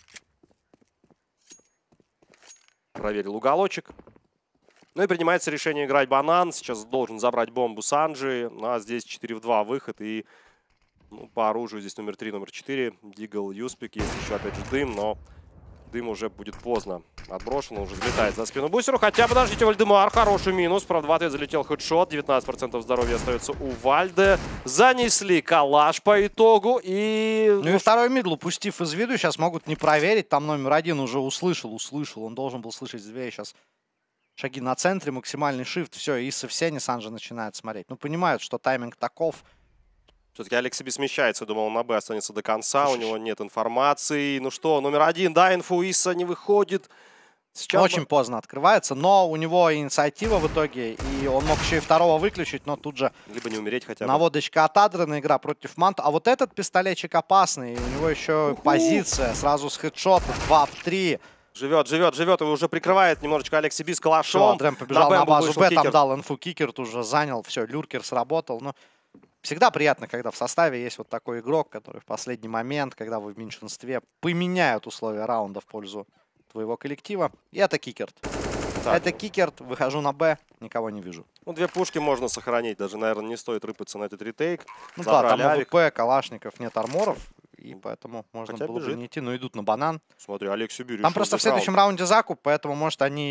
Проверил уголочек. Ну и принимается решение играть банан. Сейчас должен забрать бомбу Санджи. Ну, а здесь четыре в два выход. И ну, по оружию здесь номер три, номер четыре. Дигл, Юспик. Есть еще опять же дым, но дым уже будет поздно отброшен. Он уже залетает за спину бустеру. Хотя, подождите, Вальдемар. Хороший минус. Правда, в ответ залетел хедшот. девятнадцать процентов здоровья остается у Вальде. Занесли калаш по итогу. И... Ну и второй мидл, упустив из виду, сейчас могут не проверить. Там номер один уже услышал, услышал. Он должен был слышать две. Сейчас шаги на центре, максимальный шифт. Все, Иса все, не Санджи начинает смотреть. Ну, понимают, что тайминг таков. Все-таки Алекси Би смещается. Думал, на Б останется до конца. Слушай, у него нет информации. Ну что, номер один, да, инфу Иса не выходит. Сейчас очень бы... поздно открывается, но у него инициатива в итоге. И он мог еще и второго выключить, но тут же... Либо не умереть хотя бы. Наводочка отадрана, игра против Манта. А вот этот пистолетчик опасный. У него еще У-ху. позиция. Сразу с хедшота. два в три. Живет, живет, живет. И уже прикрывает немножечко Алекси Би с калашом. Все, Андрэм побежал на, на базу Б, там дал инфу Кикерт, уже занял. Все, люркер сработал. Но... Всегда приятно, когда в составе есть вот такой игрок, который в последний момент, когда вы в меньшинстве, поменяют условия раунда в пользу твоего коллектива. И это Кикерт. Так. Это Кикерт. Выхожу на Б, никого не вижу. Ну, две пушки можно сохранить. Даже, наверное, не стоит рыпаться на этот ретейк. Ну Забрали да, там АВП, калашников, нет арморов. И поэтому можно Хотя было бежит. бы не идти, но идут на банан. Смотри, Алекси Би. Там просто в следующем раунд. раунде закуп, поэтому, может, они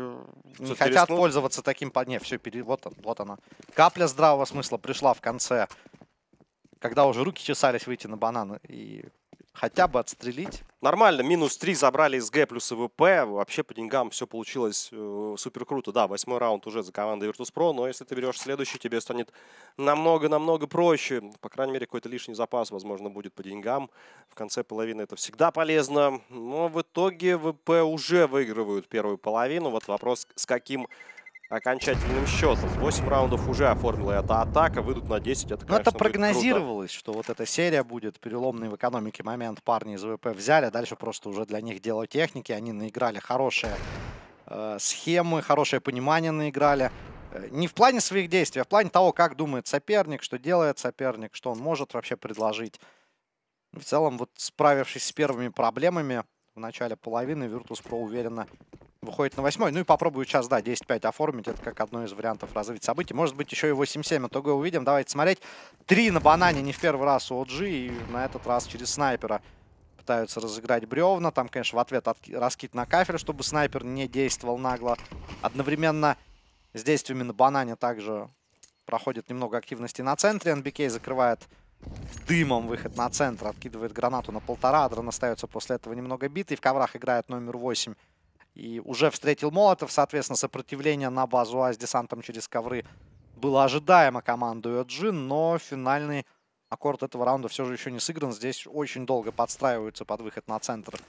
не хотят рискнул? пользоваться таким... Не, все, пере... вот, он, вот она. Капля здравого смысла пришла в конце, когда уже руки чесались выйти на банан и хотя бы отстрелить. Нормально, минус три забрали из Г плюс ВП. Вообще по деньгам все получилось э, супер круто. Да, восьмой раунд уже за командой Virtus.pro, но если ты берешь следующий, тебе станет намного-намного проще. По крайней мере, какой-то лишний запас, возможно, будет по деньгам. В конце половины это всегда полезно. Но в итоге ВП уже выигрывают первую половину. Вот вопрос, с каким окончательным счетом. восемь раундов уже оформила эта атака. Выйдут на десять. Это, конечно, это прогнозировалось, что вот эта серия будет переломный в экономике момент. Парни из ВП взяли, а дальше просто уже для них дело техники. Они наиграли хорошие э, схемы, хорошее понимание наиграли. Э, не в плане своих действий, а в плане того, как думает соперник, что делает соперник, что он может вообще предложить. В целом, вот справившись с первыми проблемами в начале половины, Virtus.pro уверенно выходит на восьмой. Ну и попробую сейчас, да, десять пять оформить. Это как одно из вариантов развития событий. Может быть, еще и восемь семь. Итого увидим. Давайте смотреть. Три на банане не в первый раз у о джи. И на этот раз через снайпера пытаются разыграть бревна. Там, конечно, в ответ раскид на кафель, чтобы снайпер не действовал нагло. Одновременно с действиями на банане также проходит немного активности на центре. эн би кей закрывает дымом выход на центр. Откидывает гранату на полтора. Адрон остается после этого немного битый. В коврах играет номер восемь. И уже встретил молотов, соответственно, сопротивление на базу А с десантом через ковры было ожидаемо команду о джи, но финальный аккорд этого раунда все же еще не сыгран. Здесь очень долго подстраиваются под выход на центр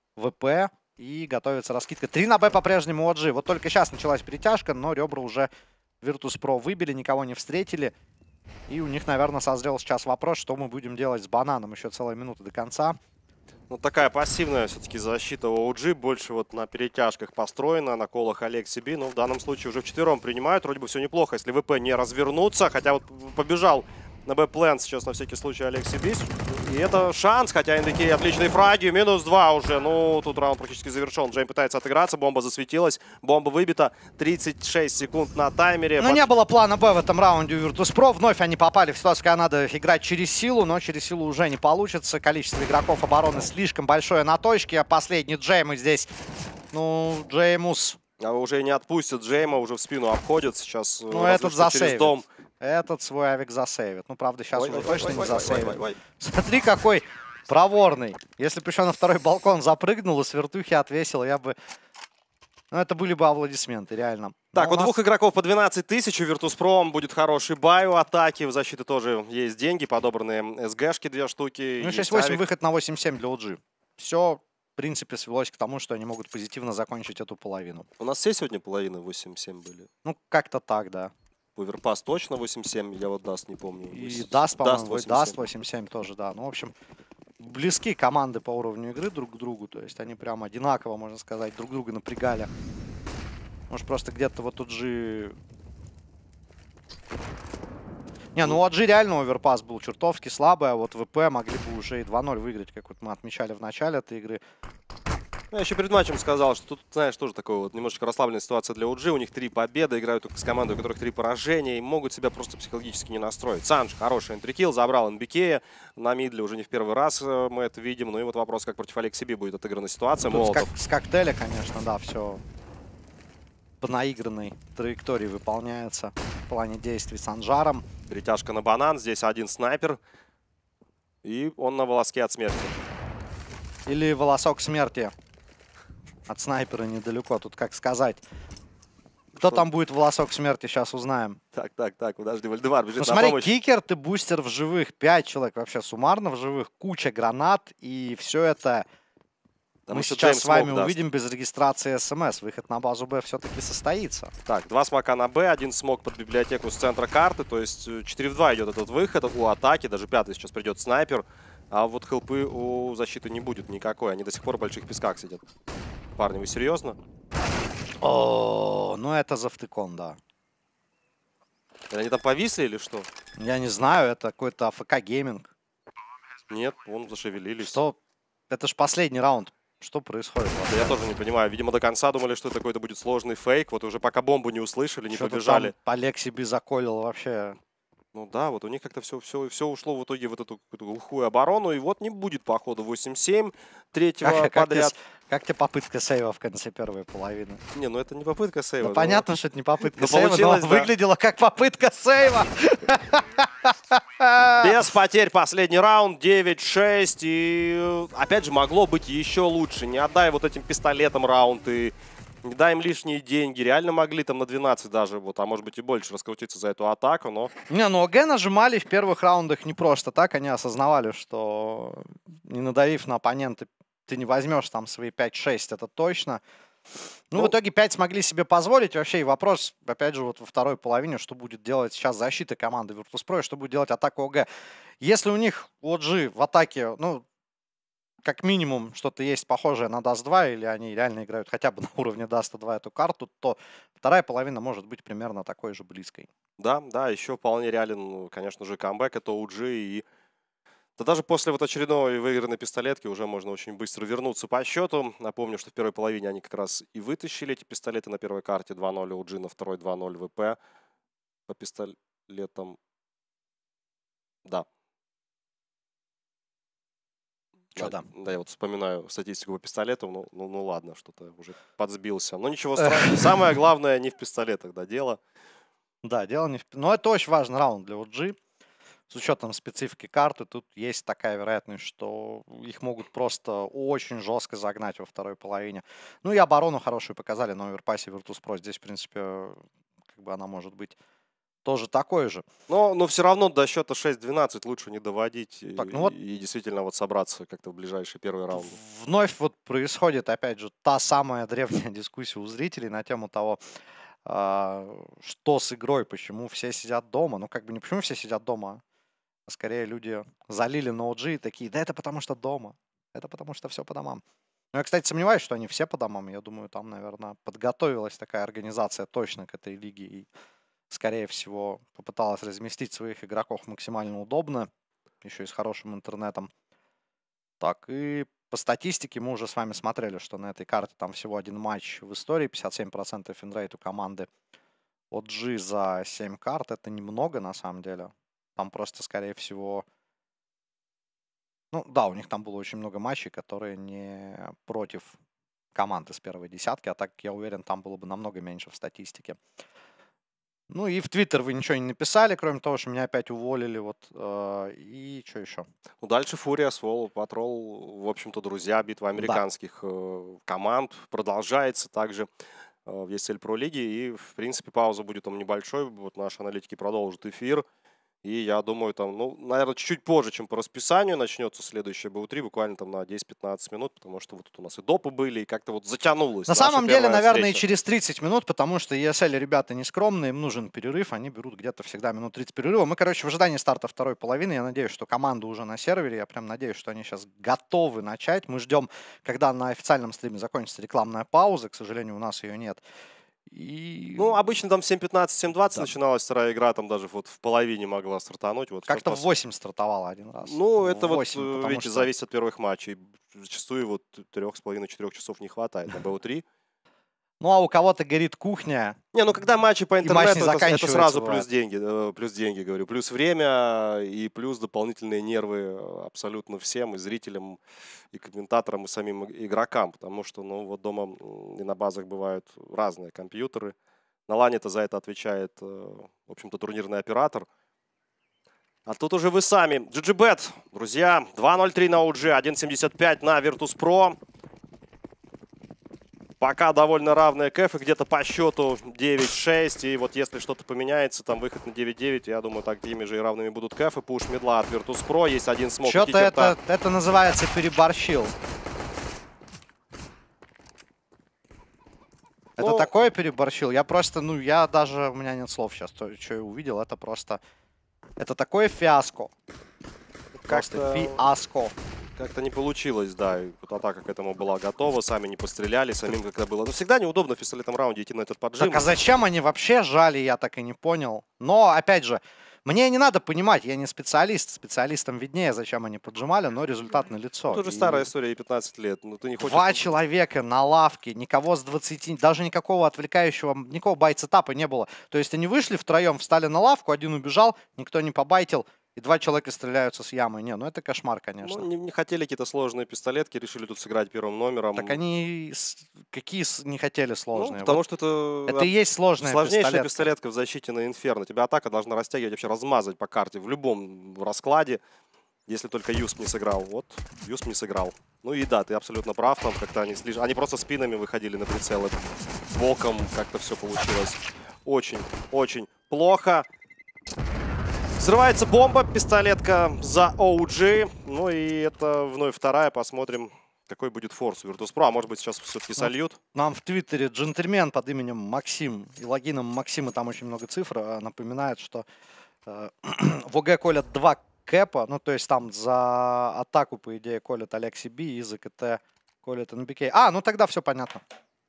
ВП и готовится раскидка. три на Б по-прежнему о джи. Вот только сейчас началась перетяжка, но ребра уже Virtus.pro выбили, никого не встретили. И у них, наверное, созрел сейчас вопрос, что мы будем делать с бананом. Еще целая минута до конца. Ну, такая пассивная все-таки защита о джи, больше вот на перетяжках построена, на колах Алекси Би. Но в данном случае уже вчетвером принимают, вроде бы все неплохо, если ВП не развернутся. Хотя вот побежал на Б-план сейчас на всякий случай Алекси Би. И это шанс, хотя Индикей отличные фраги. Минус два уже. Ну, тут раунд практически завершен. Джейм пытается отыграться, бомба засветилась, бомба выбита. тридцать шесть секунд на таймере. Ну, не было плана Б в этом раунде у Virtus.pro. Вновь они попали в ситуацию, когда надо играть через силу, но через силу уже не получится. Количество игроков обороны слишком большое на точке. Последний Джейм здесь, ну, Джеймус. А уже не отпустят Джейма, уже в спину обходят. Сейчас ну, этот через дом. Этот свой авик засейвит. Ну, правда, сейчас ой, уже ой, точно ой, не ой, засейвит. ой, ой, ой. Смотри, какой проворный. Если бы еще на второй балкон запрыгнул и с вертухи отвесил, я бы... Ну, это были бы аплодисменты, реально. Так, Но у нас... двух игроков по двенадцать тысяч. У Virtus.pro будет хороший бай у атаки. В защите тоже есть деньги. Подобранные СГшки две штуки. Ну, шесть восемь выход на восемь семь для о джи. Все, в принципе, свелось к тому, что они могут позитивно закончить эту половину. У нас все сегодня половины восемь семь были? Ну, как-то так, да. Оверпас точно восемь семь, я вот Даст не помню. И Даст, по-моему, Даст восемь семь тоже, да. Ну, в общем, близки команды по уровню игры друг к другу. То есть они прям одинаково, можно сказать, друг друга напрягали. Может, просто где-то вот тут же... Не, ну у о джи реально оверпас был чертовски слабый, а вот ВП могли бы уже и два ноль выиграть, как вот мы отмечали в начале этой игры. Я еще перед матчем сказал, что тут, знаешь, тоже такая вот немножечко расслабленная ситуация для о джи. У них три победы, играют только с командой, у которых три поражения, и могут себя просто психологически не настроить. Санж хороший энтрикилл, забрал Энбикея на мидле, уже не в первый раз мы это видим. Ну и вот вопрос, как против Алекси Би будет отыграна ситуация. Тут как, с коктейля, конечно, да, все по наигранной траектории выполняется в плане действий с Анжаром. Перетяжка на банан, здесь один снайпер, и он на волоске от смерти. Или волосок смерти. От снайпера недалеко, тут как сказать. Кто что? Там будет волосок смерти, сейчас узнаем. Так, так, так, подожди, Вальдемар бежит ну, на смотри, помощь. кикер, ты бустер в живых, пять человек вообще суммарно в живых, куча гранат, и все это Потому мы сейчас Джеймс с вами увидим даст. Без регистрации СМС. Выход на базу Б все-таки состоится. Так, два смока на Б, один смок под библиотеку с центра карты, то есть четыре в два идет этот выход у атаки, даже пятый сейчас придет снайпер. А вот хелпы у защиты не будет никакой, они до сих пор в больших песках сидят. Парни, вы серьезно? О, ну это завтыкон, да. Они там повисли или что? Я не знаю, это какой-то АФК гейминг. Нет, вон зашевелились. Что? Это ж последний раунд. Что происходит? Да я тоже не понимаю. Видимо, до конца думали, что это какой-то будет сложный фейк. Вот уже пока бомбу не услышали, не побежали. Алекси Би заколил вообще. Ну да, вот у них как-то все, все, все ушло в итоге в эту, эту глухую оборону. И вот не будет, походу, восемь семь третьего как, подряд. Как, как тебе попытка сейва в конце первой половины? Не, ну это не попытка сейва. Ну, но... понятно, что это не попытка но сейва, но да. Выглядело как попытка сейва. Без потерь последний раунд, девять шесть. И опять же, могло быть еще лучше. Не отдай вот этим пистолетам раунд и не дай им лишние деньги. Реально могли там на двенадцать даже, вот, а может быть и больше раскрутиться за эту атаку, но... Не, ну ОГ нажимали в первых раундах не просто так. Они осознавали, что не надавив на оппонента, ты не возьмешь там свои пять шесть, это точно. Ну, ну, в итоге пять смогли себе позволить. Вообще и вопрос, опять же, вот во второй половине, что будет делать сейчас защита команды Virtus.pro, что будет делать атака ОГ. Если у них у о джи в атаке, ну, как минимум что-то есть похожее на Даст два, или они реально играют хотя бы на уровне Даста два эту карту, то вторая половина может быть примерно такой же близкой. Да, да, еще вполне реален, конечно же, камбэк. Это о джи и... Да даже после вот очередной выигранной пистолетки уже можно очень быстро вернуться по счету. Напомню, что в первой половине они как раз и вытащили эти пистолеты на первой карте. два ноль о джи, на второй два ноль ВП. По пистолетам. Да. Что да, там? Да, я вот вспоминаю статистику по пистолетам. Ну, ну, ну ладно, что-то уже подсбился. Но ничего страшного. Самое главное не в пистолетах, да, дело. Да, дело не в... Но это очень важный раунд для о джи. С учетом специфики карты, тут есть такая вероятность, что их могут просто очень жестко загнать во второй половине. Ну и оборону хорошую показали на оверпассе Virtus.pro. Здесь, в принципе, как бы она может быть тоже такой же. Но, но все равно до счета шесть двенадцать лучше не доводить так, и, ну вот... и действительно вот собраться как-то в ближайший первый раунд. Вновь вот происходит, опять же, та самая древняя дискуссия у зрителей на тему того, что с игрой, почему все сидят дома. Ну как бы не почему все сидят дома, скорее люди залили на о джи и такие, да это потому что дома. Это потому что все по домам. Ну, я, кстати, сомневаюсь, что они все по домам. Я думаю, там, наверное, подготовилась такая организация точно к этой лиге. И, скорее всего, попыталась разместить своих игроков максимально удобно. Еще и с хорошим интернетом. Так, и по статистике мы уже с вами смотрели, что на этой карте там всего один матч в истории. пятьдесят семь процентов винрейт у команды о джи за семь карт. Это немного, на самом деле. Там просто, скорее всего... Ну, да, у них там было очень много матчей, которые не против команды с первой десятки. А так, я уверен, там было бы намного меньше в статистике. Ну и в Твиттер вы ничего не написали, кроме того, что меня опять уволили. Вот, э, и что еще? Ну, дальше Фурия, Свол, Патрол, в общем-то, друзья, битва американских э, команд продолжается также э, в и эс эл Pro лиге. И, в принципе, пауза будет там небольшой. Вот наши аналитики продолжат эфир. И я думаю, там, ну, наверное, чуть-чуть позже, чем по расписанию начнется следующее бэ о три, буквально там на десять-пятнадцать минут, потому что вот тут у нас и допы были, и как-то вот затянулось. На самом деле, наверное, встреча. и через тридцать минут, потому что и эс эл ребята не скромные, им нужен перерыв, они берут где-то всегда минут тридцать перерыва. Мы, короче, в ожидании старта второй половины, я надеюсь, что команда уже на сервере, я прям надеюсь, что они сейчас готовы начать. Мы ждем, когда на официальном стриме закончится рекламная пауза, к сожалению, у нас ее нет. И... Ну, обычно там семь пятнадцать, семь двадцать Да. начиналась вторая игра, там даже вот в половине могла стартануть. Вот Как-то сейчас в восемь стартовала один раз. Ну, В это вот, восемь, э, потому видите, что- зависит от первых матчей. Зачастую вот трех с половиной-четырех часов не хватает на бэ о три. Ну, а у кого-то горит кухня. Не, ну когда матчи по матч не интернету, это, это заканчивается, сразу бывает. плюс деньги, э, плюс деньги, говорю, плюс время и плюс дополнительные нервы э, абсолютно всем, и зрителям, и комментаторам, и самим иг- игрокам, потому что, ну, вот дома м, и на базах бывают разные компьютеры. На лане-то за это отвечает, э, в общем-то, турнирный оператор. А тут уже вы сами. джи джи бет, друзья, два ноль три на о джи, один семьдесят пять на Virtus.pro. Пока довольно равные кэфы, где-то по счету девять шесть. И вот если что-то поменяется, там выход на девять девять, я думаю, такими же и равными будут кэфы. Пуш медла от Virtus.pro, есть один смог. Что-то это, это называется переборщил. Это Ну- такое переборщил. Я просто, ну, я даже, у меня нет слов сейчас, то, что я увидел. Это просто, это такое фиаско. Просто Как-то- фиаско. Как-то не получилось, да. И вот атака к этому была готова, сами не постреляли, самим как-то было. Но всегда неудобно в пистолетном раунде идти на этот поджим. Так а зачем они вообще жали, я так и не понял. Но, опять же, мне не надо понимать, я не специалист. Специалистам виднее, зачем они поджимали, но результат налицо. Это уже И старая история, и пятнадцать лет. Ну, ты не хочешь... Два человека на лавке, никого с двадцати, даже никакого отвлекающего, никакого байт-сетапа не было. То есть они вышли втроем, встали на лавку, один убежал, никто не побайтил, и два человека стреляются с ямы. Не, ну это кошмар, конечно. Ну, не, не хотели какие-то сложные пистолетки, решили тут сыграть первым номером. Так они с- какие с- не хотели Ну, сложные? потому Вот что это... это и есть сложная Сложнейшая пистолетка. пистолетка в защите на Инферно. Тебя атака должна растягивать, вообще размазать по карте в любом раскладе, если только Юсп не сыграл. Вот, Юсп не сыграл. Ну и да, ты абсолютно прав, там как-то они слишком... Они просто спинами выходили на прицелы, боком как-то все получилось очень, очень плохо. Взрывается бомба, пистолетка за о джи. Ну и это вновь вторая, посмотрим, какой будет форс у Virtus.pro. А может быть сейчас все-таки сольют. Нам в Твиттере джентльмен под именем Максим и логином Максима, там очень много цифр, э, напоминает, что э, в ОГ колят два кэпа, ну то есть там за атаку, по идее, колят Алекси Би и за КТ колят эн би кей. А, ну тогда все понятно.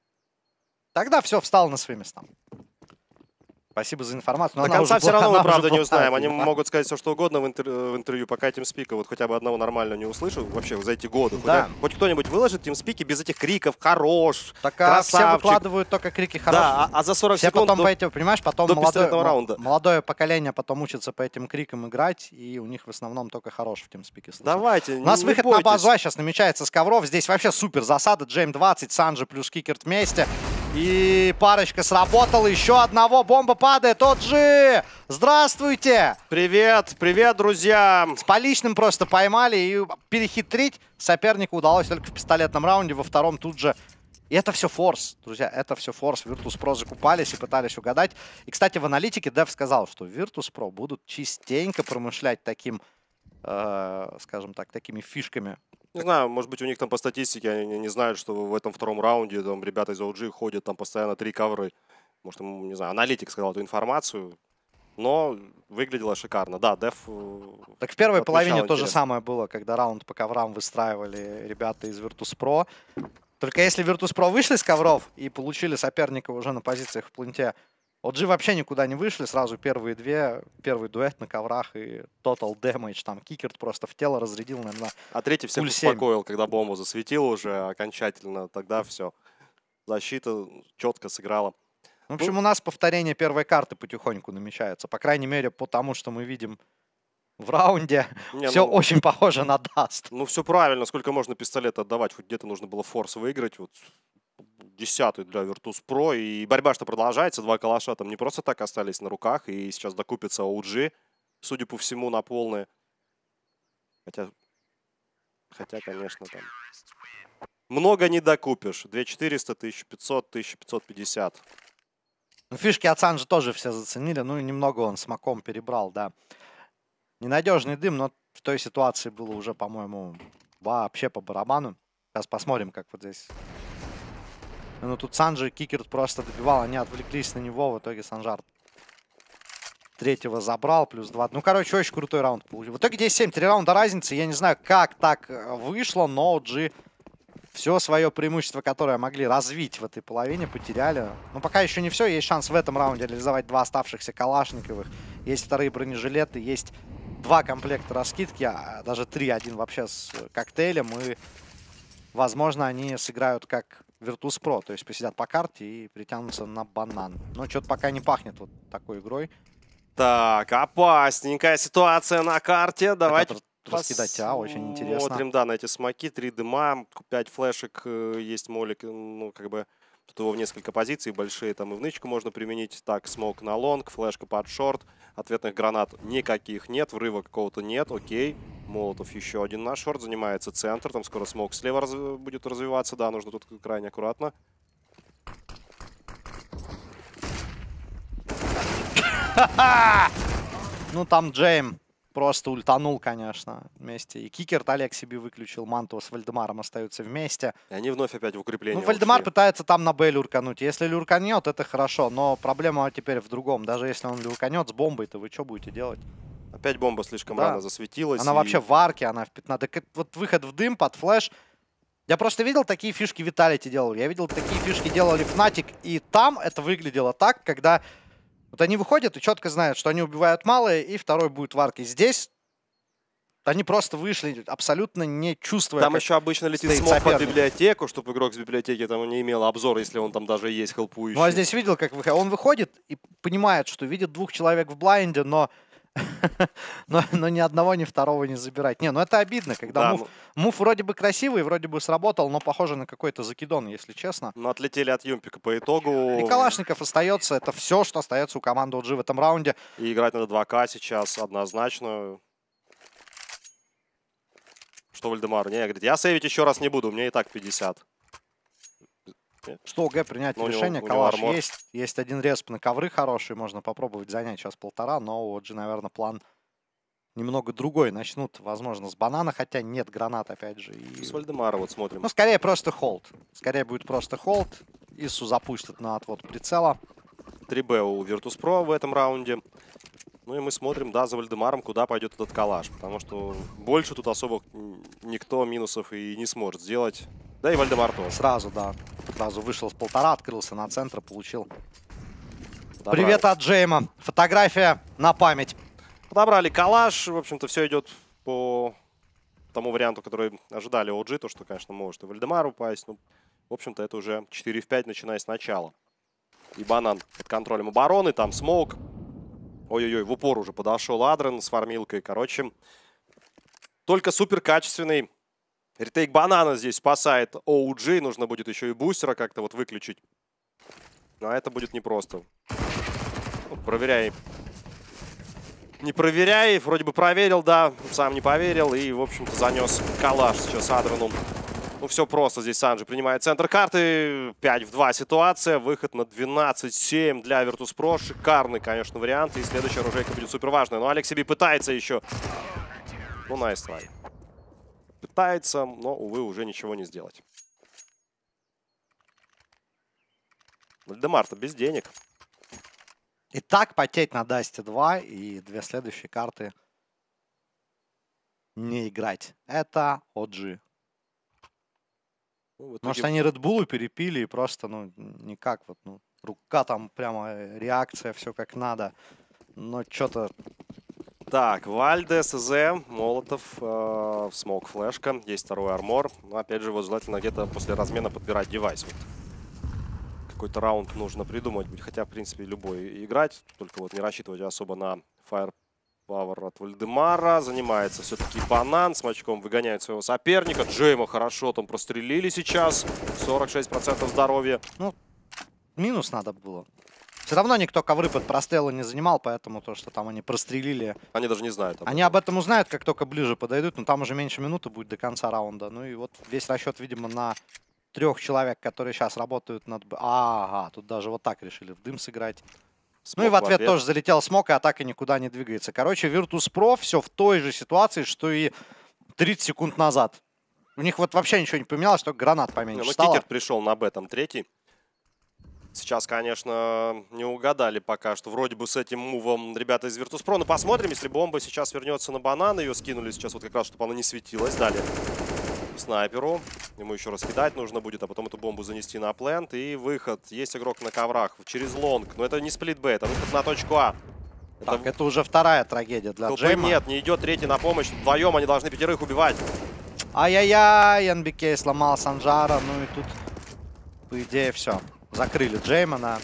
Тогда все встало на свои места. Спасибо за информацию. но До она конца уже все была- равно мы она уже правда не была, узнаем. Они да. могут сказать все, что угодно в, интер- в интервью, пока TeamSpeak вот хотя бы одного нормально не услышал. Вообще за эти годы. Да. Хотя- Хоть кто-нибудь выложит TeamSpeak без этих криков «хорош», Так а все «красавчик». выкладывают только крики хорошие. Да, а, а за сорок Все секунд потом до- по этим, понимаешь, потом до молодое, пистолетного мо- раунда. молодое поколение потом учится по этим крикам играть, и у них в основном только хорош в TeamSpeak. слышно. Давайте, У нас не выход на бойтесь. базу А сейчас намечается с ковров. Здесь вообще супер засада. Джейм двадцать, Санджи плюс Кикерт вместе. И парочка сработала. Еще одного. Бомба падает. о джи! Здравствуйте! Привет, привет, друзья. С поличным просто поймали. И перехитрить сопернику удалось только в пистолетном раунде. Во втором тут же. И это все форс, друзья, это все форс. Virtus.pro закупались и пытались угадать. И, кстати, в аналитике Дев сказал, что Virtus.pro будут частенько промышлять таким, э, скажем так, такими фишками. Не знаю, может быть, у них там по статистике они не знают, что в этом втором раунде там ребята из о джи ходят там постоянно три ковры. Может, ему, не знаю, аналитик сказал эту информацию. но выглядело шикарно. Да, Деф... Так в первой половине интересно. то же самое было, когда раунд по коврам выстраивали ребята из Virtus.pro. Только если Virtus.pro вышли с ковров и получили соперника уже на позициях в планте, о джи вообще никуда не вышли, сразу первые две, первый дуэт на коврах и total damage, там Кикерт просто в тело разрядил, наверное, А третий всех успокоил, когда бомбу засветил уже окончательно, тогда все. Защита четко сыграла. В общем, у нас повторение первой карты потихоньку намечается. По крайней мере, потому что мы видим в раунде. Не, все ну, очень похоже на Даст. Ну, все правильно. Сколько можно пистолет отдавать? Хоть где-то нужно было форс выиграть. Вот десятый для Virtus.pro. И борьба что продолжается. Два калаша там не просто так остались на руках. И сейчас докупится о джи. Судя по всему, на полные. Хотя, хотя, конечно, там много не докупишь. две тысячи четыреста, тысяча пятьсот, тысяча пятьсот пятьдесят. Ну, фишки от Санджи тоже все заценили. Ну, немного он смаком перебрал, да. Ненадежный дым, но в той ситуации было уже, по-моему, вообще по барабану. Сейчас посмотрим, как вот здесь. Ну, тут Санджи Кикерт просто добивал, они отвлеклись на него. В итоге Санжар третьего забрал, плюс два. Ну, короче, очень крутой раунд получил. В итоге десять семь, три раунда разницы. Я не знаю, как так вышло, но о джи все свое преимущество, которое могли развить в этой половине, потеряли. Но пока еще не все. Есть шанс в этом раунде реализовать два оставшихся калашниковых. Есть вторые бронежилеты, есть два комплекта раскидки, а даже три. Один вообще с коктейлем. И, возможно, они сыграют как Virtus.pro. То есть посидят по карте и притянутся на банан. Но что-то пока не пахнет вот такой игрой. Так, опасненькая ситуация на карте. Давайте раскидать А, очень интересно. Смотрим, да, на эти смоки. Три дыма, пять флешек, есть молик. Ну, как бы, тут его в несколько позиций большие. Там и в нычку можно применить. Так, смок на лонг, флешка под шорт. Ответных гранат никаких нет, врыва какого-то нет. Окей. Молотов еще один на шорт. Занимается центр. Там скоро смок слева раз... будет развиваться. Да, нужно тут крайне аккуратно. Ну, там Джейм просто ультанул, конечно, вместе. И Кикерт Олег себе выключил. Манту с Вальдемаром остаются вместе. И они вновь опять в укрепление Ну, Вальдемар ушли. пытается там на Б люркануть. Если люрканет, это хорошо. Но проблема теперь в другом. Даже если он люрканет с бомбой, то вы что будете делать? Опять бомба слишком да. рано засветилась. Она и... вообще в арке, она в пятнадцать. Так вот выход в дым под флеш. Я просто видел, такие фишки Виталити делал. Я видел, такие фишки делали Фнатик. И там это выглядело так, когда вот они выходят и четко знают, что они убивают малые, и второй будет в арке. Здесь они просто вышли, абсолютно не чувствуя. Там еще обычно летит смог под библиотеку, чтобы игрок с библиотеки там не имел обзора, если он там даже есть хелпующий. Ну, а здесь видел, как выходит. Он выходит и понимает, что видит двух человек в блайнде, но... но, но ни одного, ни второго не забирать. Не, ну это обидно, когда да, мув, ну... мув вроде бы красивый, вроде бы сработал, но похоже на какой-то закидон, если честно. Ну, отлетели от Юмпика по итогу. И Калашников остается. Это все, что остается у команды о джи в этом раунде. И играть надо два ка сейчас однозначно. Что Вальдемар? Не, говорит, я сейвить еще раз не буду, у меня и так пятьдесят. Что ОГ принять но решение, Калаш есть. Есть один респ на ковры хороший, можно попробовать занять сейчас полтора, но у о джи, наверное, план немного другой. Начнут, возможно, с банана, хотя нет гранат, опять же. И... С Вальдемара вот смотрим. Ну, скорее просто холд. Скорее будет просто холд. Ису запустят на отвод прицела. три бэ у Virtus.pro в этом раунде. Ну и мы смотрим, да, за Вальдемаром, куда пойдет этот калаш. Потому что больше тут особо никто минусов и не сможет сделать. Да и Вальдемар тоже. Сразу, да. Сразу вышел с полтора, открылся на центр, получил. Добрали. Привет от Джейма. Фотография на память. Подобрали калаш. В общем-то, все идет по тому варианту, который ожидали о джи. То, что, конечно, может и Вальдемар упасть. Ну, в общем-то, это уже четыре в пять, начиная с начала. И банан под контролем обороны. Там смоук. Ой-ой-ой, в упор уже подошел Адрен с фармилкой. Короче, только супер качественный ретейк банана здесь спасает о джи. Нужно будет еще и бустера как-то вот выключить. Но это будет непросто. Ну, проверяй. Не проверяй. Вроде бы проверил, да. Сам не поверил. И, в общем-то, занес калаш сейчас Адрену. Ну, все просто. Здесь Санджи принимает центр карты. пять в два ситуация. Выход на двенадцать семь для Virtus.pro. Шикарный, конечно, вариант. И следующая оружейка будет супер важная. Но Алекс себе пытается еще. Ну, найс трай. Пытается, но, увы, уже ничего не сделать. Вальдемар-то без денег. И так потеть на Дасте два и две следующие карты не играть. Это о джи. Ну, в итоге... Может, они Red Bull перепили и просто, ну, никак вот, ну, рука там прямо, реакция, все как надо. Но что-то... Так, Вальде, СЗ, Молотов, э, Смок, Флешка. Есть второй армор. Но, опять же, вот желательно где-то после размена подбирать девайс. Вот. Какой-то раунд нужно придумать. Хотя, в принципе, любой играть. Только вот не рассчитывать особо на фаерпауэр от Вальдемара. Занимается все-таки Банан. С мачком выгоняет своего соперника. Джейма хорошо там прострелили сейчас. сорок шесть процентов здоровья. Ну, минус надо было. Все равно никто ковры под прострелы не занимал, поэтому то, что там они прострелили... Они даже не знают об этом. Они об этом узнают, как только ближе подойдут, но там уже меньше минуты будет до конца раунда. Ну и вот весь расчет, видимо, на трех человек, которые сейчас работают над... Ага, тут даже вот так решили в дым сыграть. Смок ну и в ответ, в ответ тоже залетел смок, и атака никуда не двигается. Короче, Virtus.pro все в той же ситуации, что и тридцать секунд назад. У них вот вообще ничего не поменялось, только гранат поменьше ну, стало. Кикет пришел на бетом третий. Сейчас, конечно, не угадали пока, что вроде бы с этим мувом ребята из Virtus.pro. Но посмотрим, если бомба сейчас вернется на банан. Ее скинули сейчас вот как раз, чтобы она не светилась. Далее снайперу. Ему еще раз кидать нужно будет, а потом эту бомбу занести на плент. И выход. Есть игрок на коврах через лонг. Но это не сплит Б, это выход на точку А. Так, это, это уже вторая трагедия для Джейма. Нет, не идет третий на помощь. Вдвоем они должны пятерых убивать. Ай-яй-яй, эн би кей сломал Санжара. Ну и тут, по идее, все. Закрыли Джеймана.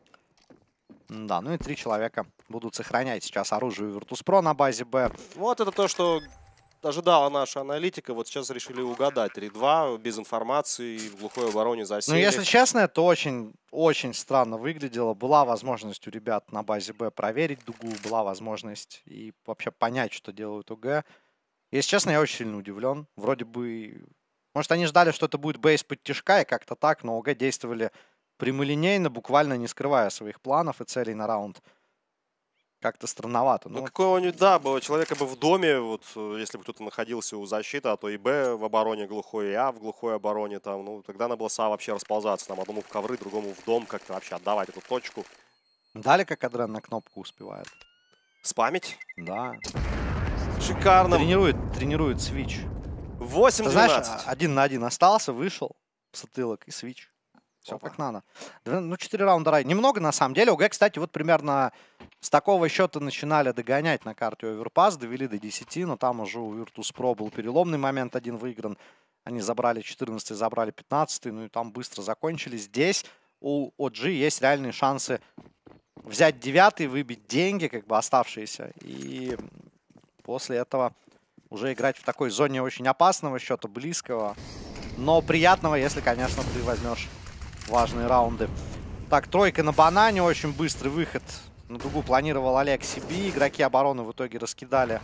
Да, ну и три человека будут сохранять сейчас оружие Virtus.pro на базе Б. Вот это то, что ожидала наша аналитика. Вот сейчас решили угадать. три-два, без информации, в глухой обороне засели. Ну, если честно, это очень, очень странно выглядело. Была возможность у ребят на базе Б проверить дугу, была возможность и вообще понять, что делают УГ. Если честно, я очень сильно удивлен. Вроде бы... Может, они ждали, что это будет бейс под тишка и как-то так, но УГ действовали прямолинейно, буквально не скрывая своих планов и целей на раунд. Как-то странновато. Ну, ну, какого-нибудь, да, было человека бы в доме, вот, если бы кто-то находился у защиты, а то и Б в обороне глухой, и А в глухой обороне, там, ну, тогда надо было СА вообще расползаться, там, одному в ковры, другому в дом, как-то вообще отдавать эту точку. Дали, как Адрен на кнопку успевает. Спамить? Да. Шикарно. Тренирует, тренирует свич. восемь двенадцать. Знаешь, один на один остался, вышел в затылок и свич. Все Опа. Как надо. Ну, четыре раунда рай. Немного, на самом деле. УГ, кстати, вот примерно с такого счета начинали догонять на карте Overpass. Довели до десяти, но там уже у Virtus.pro был переломный момент. Один выигран. Они забрали четырнадцатый, забрали пятнадцатый. Ну и там быстро закончили. Здесь у о джи есть реальные шансы взять девятый, выбить деньги, как бы оставшиеся. И после этого уже играть в такой зоне очень опасного счета, близкого. Но приятного, если, конечно, ты возьмешь важные раунды. Так, тройка на банане. Очень быстрый выход. На дугу планировал Олег себе. Игроки обороны в итоге раскидали.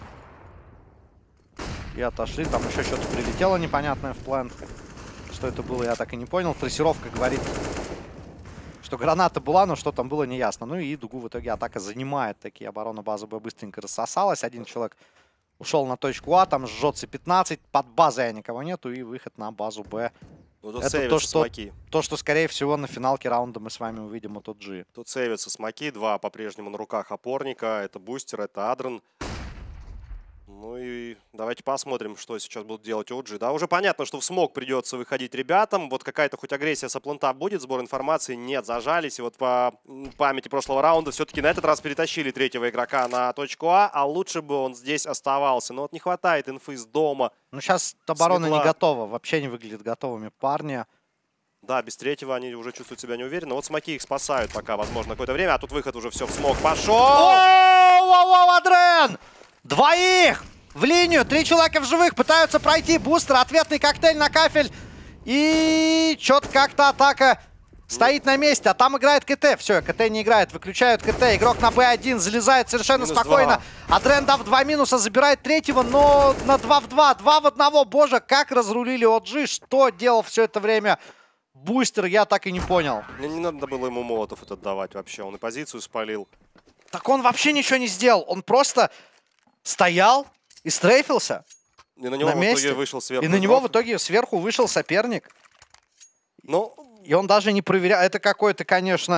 И отошли. Там еще что-то прилетело непонятное в плент. Что это было, я так и не понял. Трассировка говорит, что граната была, но что там было, неясно. Ну и дугу в итоге атака занимает. Такие оборона базы Б быстренько рассосалась. Один человек ушел на точку А. Там жжется пятнадцать. Под базой никого нету. И выход на базу Б. Ну, это то что, то, что, скорее всего, на финалке раунда мы с вами увидим от о джи. Тут сейвятся смоки. Два по-прежнему на руках опорника. Это бустер, это Адрен. Ну и давайте посмотрим, что сейчас будут делать о джи. Да, уже понятно, что в смог придется выходить ребятам. Вот какая-то хоть агрессия со плента будет. Сбор информации нет, зажались. И вот по памяти прошлого раунда все-таки на этот раз перетащили третьего игрока на точку А. А лучше бы он здесь оставался. Но вот не хватает инфы с дома. Ну сейчас оборона Светла. Не готова. Вообще не выглядят готовыми парни. Да, без третьего они уже чувствуют себя неуверенно. Вот смоки их спасают пока, возможно, какое-то время. А тут выход уже все в смог пошел. Оу, Адрен! Двоих! В линию! Три человека в живых пытаются пройти. Бустер, ответный коктейль на кафель. И что-то как-то атака стоит на месте. А там играет КТ. Все, КТ не играет. Выключают КТ. Игрок на Б один залезает совершенно минус спокойно. два. Адрен, дав два минуса, забирает третьего, но на два в два. Два в одного. Боже, как разрулили о джи. Что делал все это время Бустер, я так и не понял. Мне не надо было ему молотов этот давать вообще. Он и позицию спалил. Так он вообще ничего не сделал. Он просто стоял и стрейфился. И на него на в месте. итоге вышел сверху. И на него в итоге сверху вышел соперник. Ну, и он даже не проверял. Это какой-то, конечно,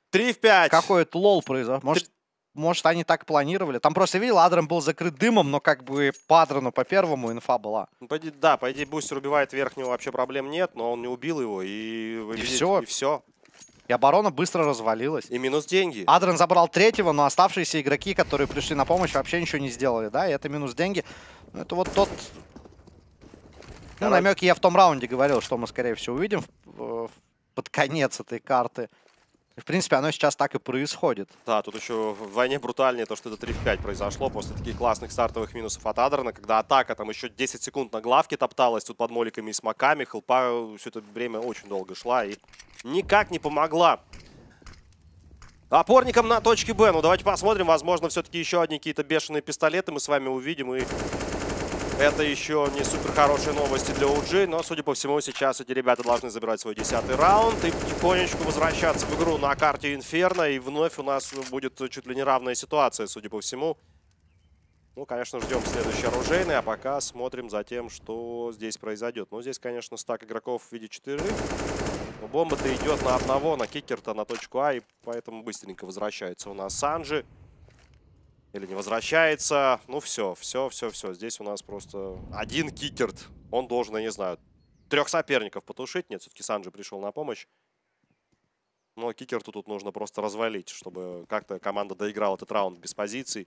три в пять. Какой-то лол произошел. Может, может, они так планировали. Там просто, видел, Адрен был закрыт дымом, но как бы по Адрену, по первому инфа была. Ну, по идее, да, по идее, бустер убивает верхнего, вообще проблем нет, но он не убил его, и... Вы И видите, все. И все. И оборона быстро развалилась. И минус деньги. Адрен забрал третьего, но оставшиеся игроки, которые пришли на помощь, вообще ничего не сделали, да? И это минус деньги. Это вот тот... Ну, намеки я в том раунде говорил, что мы, скорее всего, увидим в, в, под конец этой карты. В принципе, оно сейчас так и происходит. Да, тут еще в войне брутальнее то, что это три в пять произошло после таких классных стартовых минусов от Адрена, когда атака там еще десять секунд на главке топталась, тут под моликами и смоками, хелпа все это время очень долго шла и никак не помогла опорникам на точке Б. Ну, давайте посмотрим, возможно, все-таки еще одни какие-то бешеные пистолеты мы с вами увидим, и это еще не супер хорошие новости для о джи, но, судя по всему, сейчас эти ребята должны забирать свой десятый раунд и потихонечку возвращаться в игру на карте Инферно. И вновь у нас будет чуть ли не равная ситуация, судя по всему. Ну, конечно, ждем следующий оружейный, а пока смотрим за тем, что здесь произойдет. Ну, здесь, конечно, стак игроков в виде четырех. Но бомба-то идет на одного, на кикер-то, на точку А, и поэтому быстренько возвращается у нас Санджи. Или не возвращается. Ну, все, все, все, все. Здесь у нас просто один кикерт. Он должен, я не знаю, трех соперников потушить. Нет, все-таки Санджи пришел на помощь. Но кикерту тут нужно просто развалить, чтобы как-то команда доиграла этот раунд без позиций.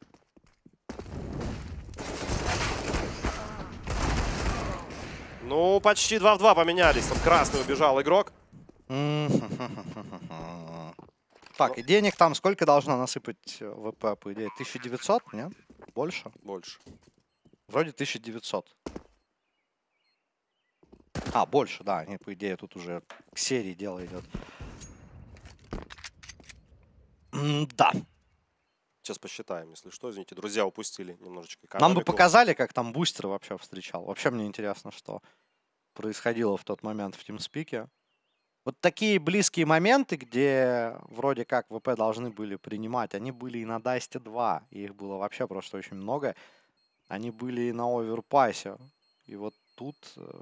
Ну, почти два в два поменялись. Там красный убежал игрок. Так, и денег там сколько должно насыпать ВП, по идее? тысяча девятьсот, нет? Больше? Больше. Вроде тысяча девятьсот. А, больше, да. Они, по идее, тут уже к серии дело идет. Да. Сейчас посчитаем, если что. Извините, друзья, упустили немножечко экономику. Нам бы показали, как там бустер вообще встречал. Вообще мне интересно, что происходило в тот момент в тимспике. Вот такие близкие моменты, где вроде как ВП должны были принимать, они были и на Дасте два. И их было вообще просто очень много. Они были и на Оверпасе. И вот тут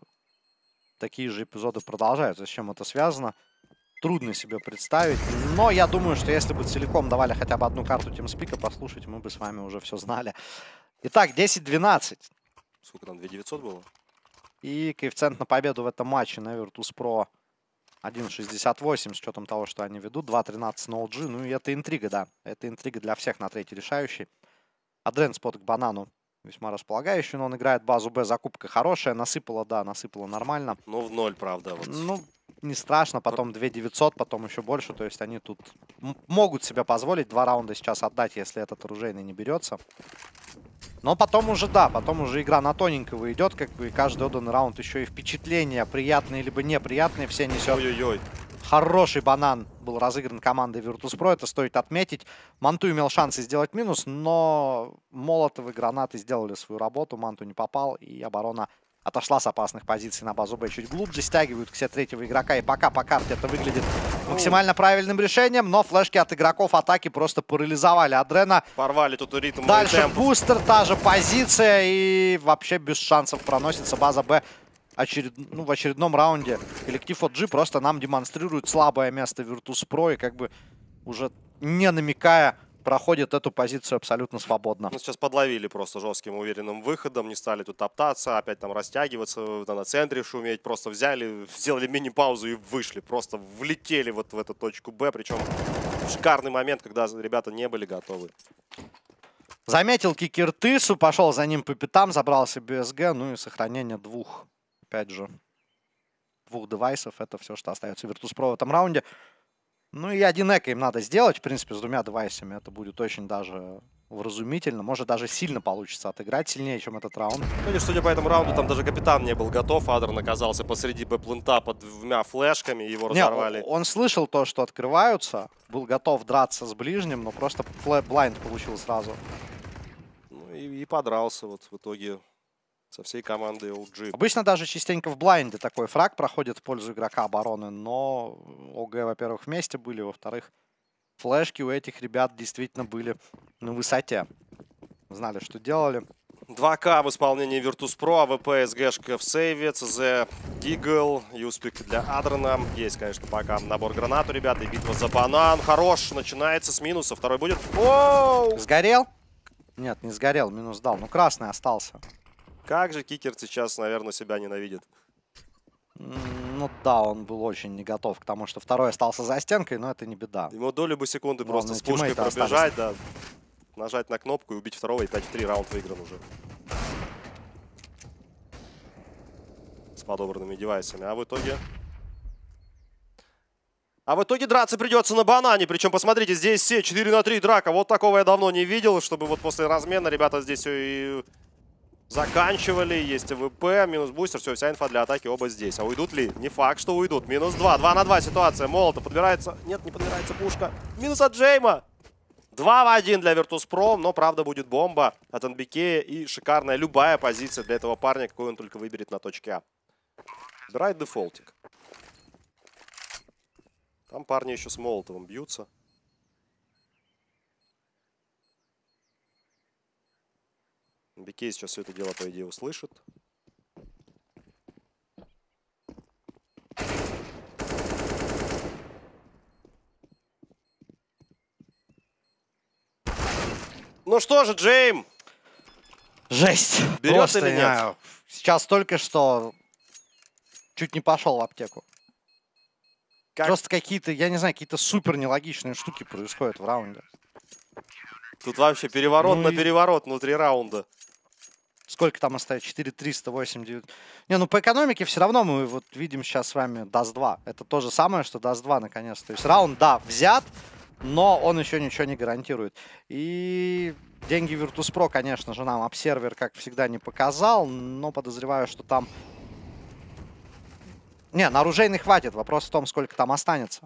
такие же эпизоды продолжаются. С чем это связано? Трудно себе представить. Но я думаю, что если бы целиком давали хотя бы одну карту тимспика послушать, мы бы с вами уже все знали. Итак, десять двенадцать. Сколько там, две тысячи девятьсот было? И коэффициент на победу в этом матче на Virtus.pro один шестьдесят восемь, с учетом того, что они ведут. два тринадцать на о джи. Ну и это интрига, да. Это интрига для всех на третий решающий. Адрен спот к банану весьма располагающий, но он играет базу Б. Закупка хорошая. Насыпала, да, насыпала нормально. Ну, в ноль, правда. Вот. Ну, не страшно. Потом две тысячи девятьсот, потом еще больше. То есть они тут могут себе позволить два раунда сейчас отдать, если этот оружейный не берется. Но потом уже, да, потом уже игра на тоненького идет, как бы, и каждый отданный раунд еще и впечатления, приятные либо неприятные, все несет. Ой-ой-ой. Хороший банан был разыгран командой Virtus.pro, это стоит отметить. Манту имел шансы сделать минус, но Молотовы, гранаты сделали свою работу, Манту не попал, и оборона отошла с опасных позиций на базу Б. Чуть глубже стягивают к себе третьего игрока, и пока по карте это выглядит максимально правильным решением, но флешки от игроков атаки просто парализовали Адрена. Порвали тут ритм. Дальше бустер, та же позиция, и вообще без шансов проносится база Б. Очеред... Ну, в очередном раунде коллектив о джи просто нам демонстрирует слабое место Virtus.pro и как бы уже не намекая проходит эту позицию абсолютно свободно. Ну, сейчас подловили просто жестким уверенным выходом, не стали тут топтаться, опять там растягиваться, на центре шуметь, просто взяли, сделали мини-паузу и вышли, просто влетели вот в эту точку Б, причем шикарный момент, когда ребята не были готовы. Заметил кикер Тысу, пошел за ним по пятам, забрал себе СГ, ну и сохранение двух, опять же, двух девайсов, это все, что остается Virtus.pro в этом раунде. Ну и один эко им надо сделать, в принципе, с двумя девайсами. Это будет очень даже вразумительно. Может, даже сильно получится отыграть, сильнее, чем этот раунд. Видишь, судя по этому раунду, там даже капитан не был готов. Адрен оказался посреди Б-плента под двумя флешками, его разорвали. Не, он слышал то, что открываются, был готов драться с ближним, но просто блайнд получил сразу. Ну и, и подрался вот в итоге со всей командой о джи. Обычно даже частенько в блайнде такой фраг проходит в пользу игрока обороны, но ОГ, во-первых, вместе были, во-вторых, флешки у этих ребят действительно были на высоте. Знали, что делали. два ка в исполнении Virtus.pro, АВП, СГшка в сейве, ЦЗ, Дигл, Юспик для Адрена. Есть, конечно, пока набор гранат у ребят и битва за банан. Хорош, начинается с минуса, второй будет. Оу! Сгорел? Нет, не сгорел, минус дал. Ну, красный остался. Как же Кикер сейчас, наверное, себя ненавидит. Ну да, он был очень не готов к тому, что второй остался за стенкой, но это не беда. Ему долю бы секунды Но просто он с пушкой тиммейты пробежать, да. Нажать на кнопку и убить второго, и пять три раунд выигран уже. С подобранными девайсами. А в итоге... А в итоге драться придется на банане. Причем, посмотрите, здесь все четыре на три драка. Вот такого я давно не видел, чтобы вот после размена ребята здесь все и заканчивали. Есть АВП, минус бустер, все, вся инфа для атаки оба здесь. А уйдут ли? Не факт, что уйдут. Минус два, два на два ситуация. Молотов подбирается. Нет, не подбирается пушка. Минус от Джейма. два в один для Virtus.pro, но, правда, будет бомба от эн би кей и шикарная любая позиция для этого парня, какую он только выберет на точке А. Выбирает дефолтик. Там парни еще с Молотовым бьются. эн би кей сейчас все это дело, по идее, услышит. Ну что же, Джейм? Жесть. Берет Просто, или не нет? знаю, сейчас только что чуть не пошел в аптеку. Как? Просто какие-то, я не знаю, какие-то супер нелогичные штуки происходят в раунде. Тут вообще переворот Ну на и- переворот внутри раунда. Сколько там остается? четыре триста, восемь девять. Не, ну по экономике все равно мы вот видим сейчас с вами даст два. Это то же самое, что даст два наконец-то. То есть раунд, да, взят, но он еще ничего не гарантирует. И деньги Virtus.pro, конечно же, нам обсервер, как всегда, не показал, но подозреваю, что там... Не, на оружейный хватит. Вопрос в том, сколько там останется.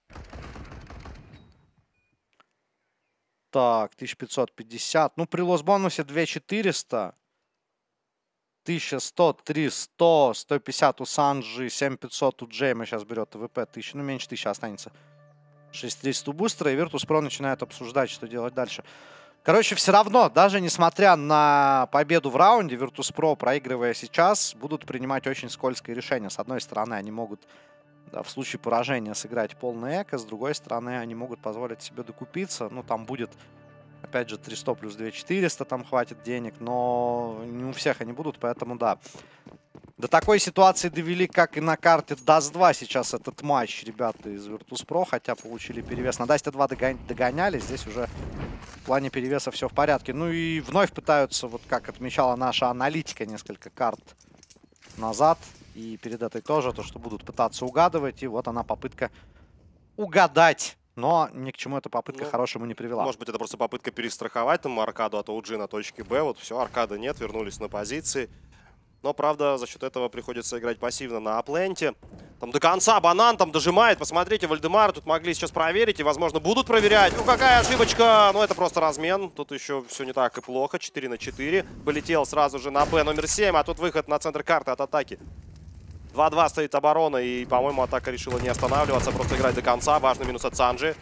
Так, тысяча пятьсот пятьдесят. Ну, при лосс-бонусе две тысячи четыреста. тысяча сто, три сто, сто пятьдесят у Санджи, семь пятьсот у Джейма сейчас берет АВП, тысяча, ну меньше тысячи останется. шесть триста у Бустера, и Virtus.pro начинает обсуждать, что делать дальше. Короче, все равно, даже несмотря на победу в раунде, Virtus.pro, проигрывая сейчас, будут принимать очень скользкое решение. С одной стороны, они могут, да, в случае поражения сыграть полный эко, с другой стороны, они могут позволить себе докупиться. Ну, там будет... Опять же, триста плюс две тысячи четыреста, там хватит денег, но не у всех они будут, поэтому да. До такой ситуации довели, как и на карте даст два сейчас этот матч, ребята из Virtus.pro, хотя получили перевес. На даст два догоняли, здесь уже в плане перевеса все в порядке. Ну и вновь пытаются, вот как отмечала наша аналитика несколько карт назад, и перед этой тоже, то, что будут пытаться угадывать, и вот она попытка угадать. Но ни к чему эта попытка Ну, хорошему не привела. Может быть, это просто попытка перестраховать там аркаду от оу джи на точке Б. Вот все, аркады нет, вернулись на позиции. Но, правда, за счет этого приходится играть пассивно на апленте. Там до конца банан там дожимает. Посмотрите, Вальдемар тут могли сейчас проверить и, возможно, будут проверять. Ну, какая ошибочка! Ну, это просто размен. Тут еще все не так и плохо. четыре на четыре. Полетел сразу же на Б номер семь, а тут выход на центр карты от атаки. два два стоит оборона, и, по-моему, атака решила не останавливаться, просто играть до конца. Важный минус от Санджи.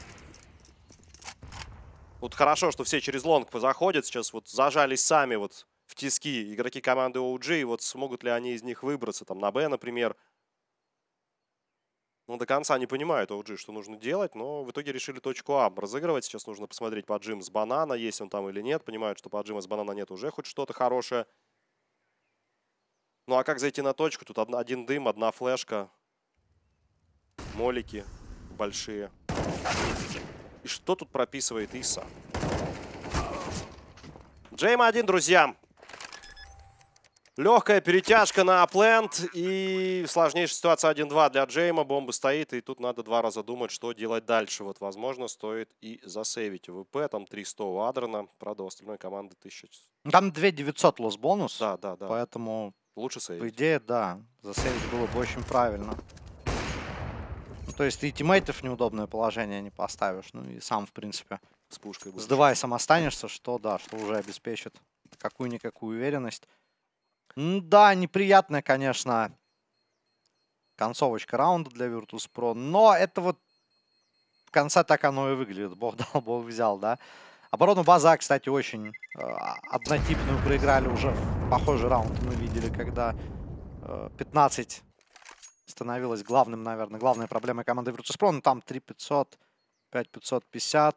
Вот хорошо, что все через лонг заходят. Сейчас вот зажались сами вот в тиски игроки команды оу джи. И вот смогут ли они из них выбраться? Там на Б, например. Ну, до конца не понимают оу джи, что нужно делать. Но в итоге решили точку А разыгрывать. Сейчас нужно посмотреть поджим с банана, есть он там или нет. Понимают, что поджима с банана нет, уже хоть что-то хорошее. Ну, а как зайти на точку? Тут одна, один дым, одна флешка. Молики большие. И что тут прописывает Иса? Джейм один, друзья. Легкая перетяжка на апленд. И сложнейшая ситуация один два для Джейма. Бомба стоит. И тут надо два раза думать, что делать дальше. Вот, возможно, стоит и засейвить ВП. Там триста у Адрена. Правда, у остальной команды тысяча. Там две тысячи девятьсот лосс бонус. Да, да, да. Поэтому, Лучше сейвить. по идее, да, засейвить было бы очень правильно. Ну, то есть ты и тиммейтов в неудобное положение не поставишь. Ну и сам, в принципе, С пушкой будешь. с девайсом останешься, что да, что уже обеспечит какую-никакую уверенность. М, Да, неприятная, конечно, концовочка раунда для Virtus.pro, но это вот в конце так оно и выглядит. Бог дал, Бог взял, да. Оборону База, кстати, очень э, однотипную проиграли уже. Похожий раунд мы видели, когда э, пятнадцать становилось главным, наверное, главной проблемой команды Virtus.pro. Ну, там три пятьсот, пять пятьсот пятьдесят.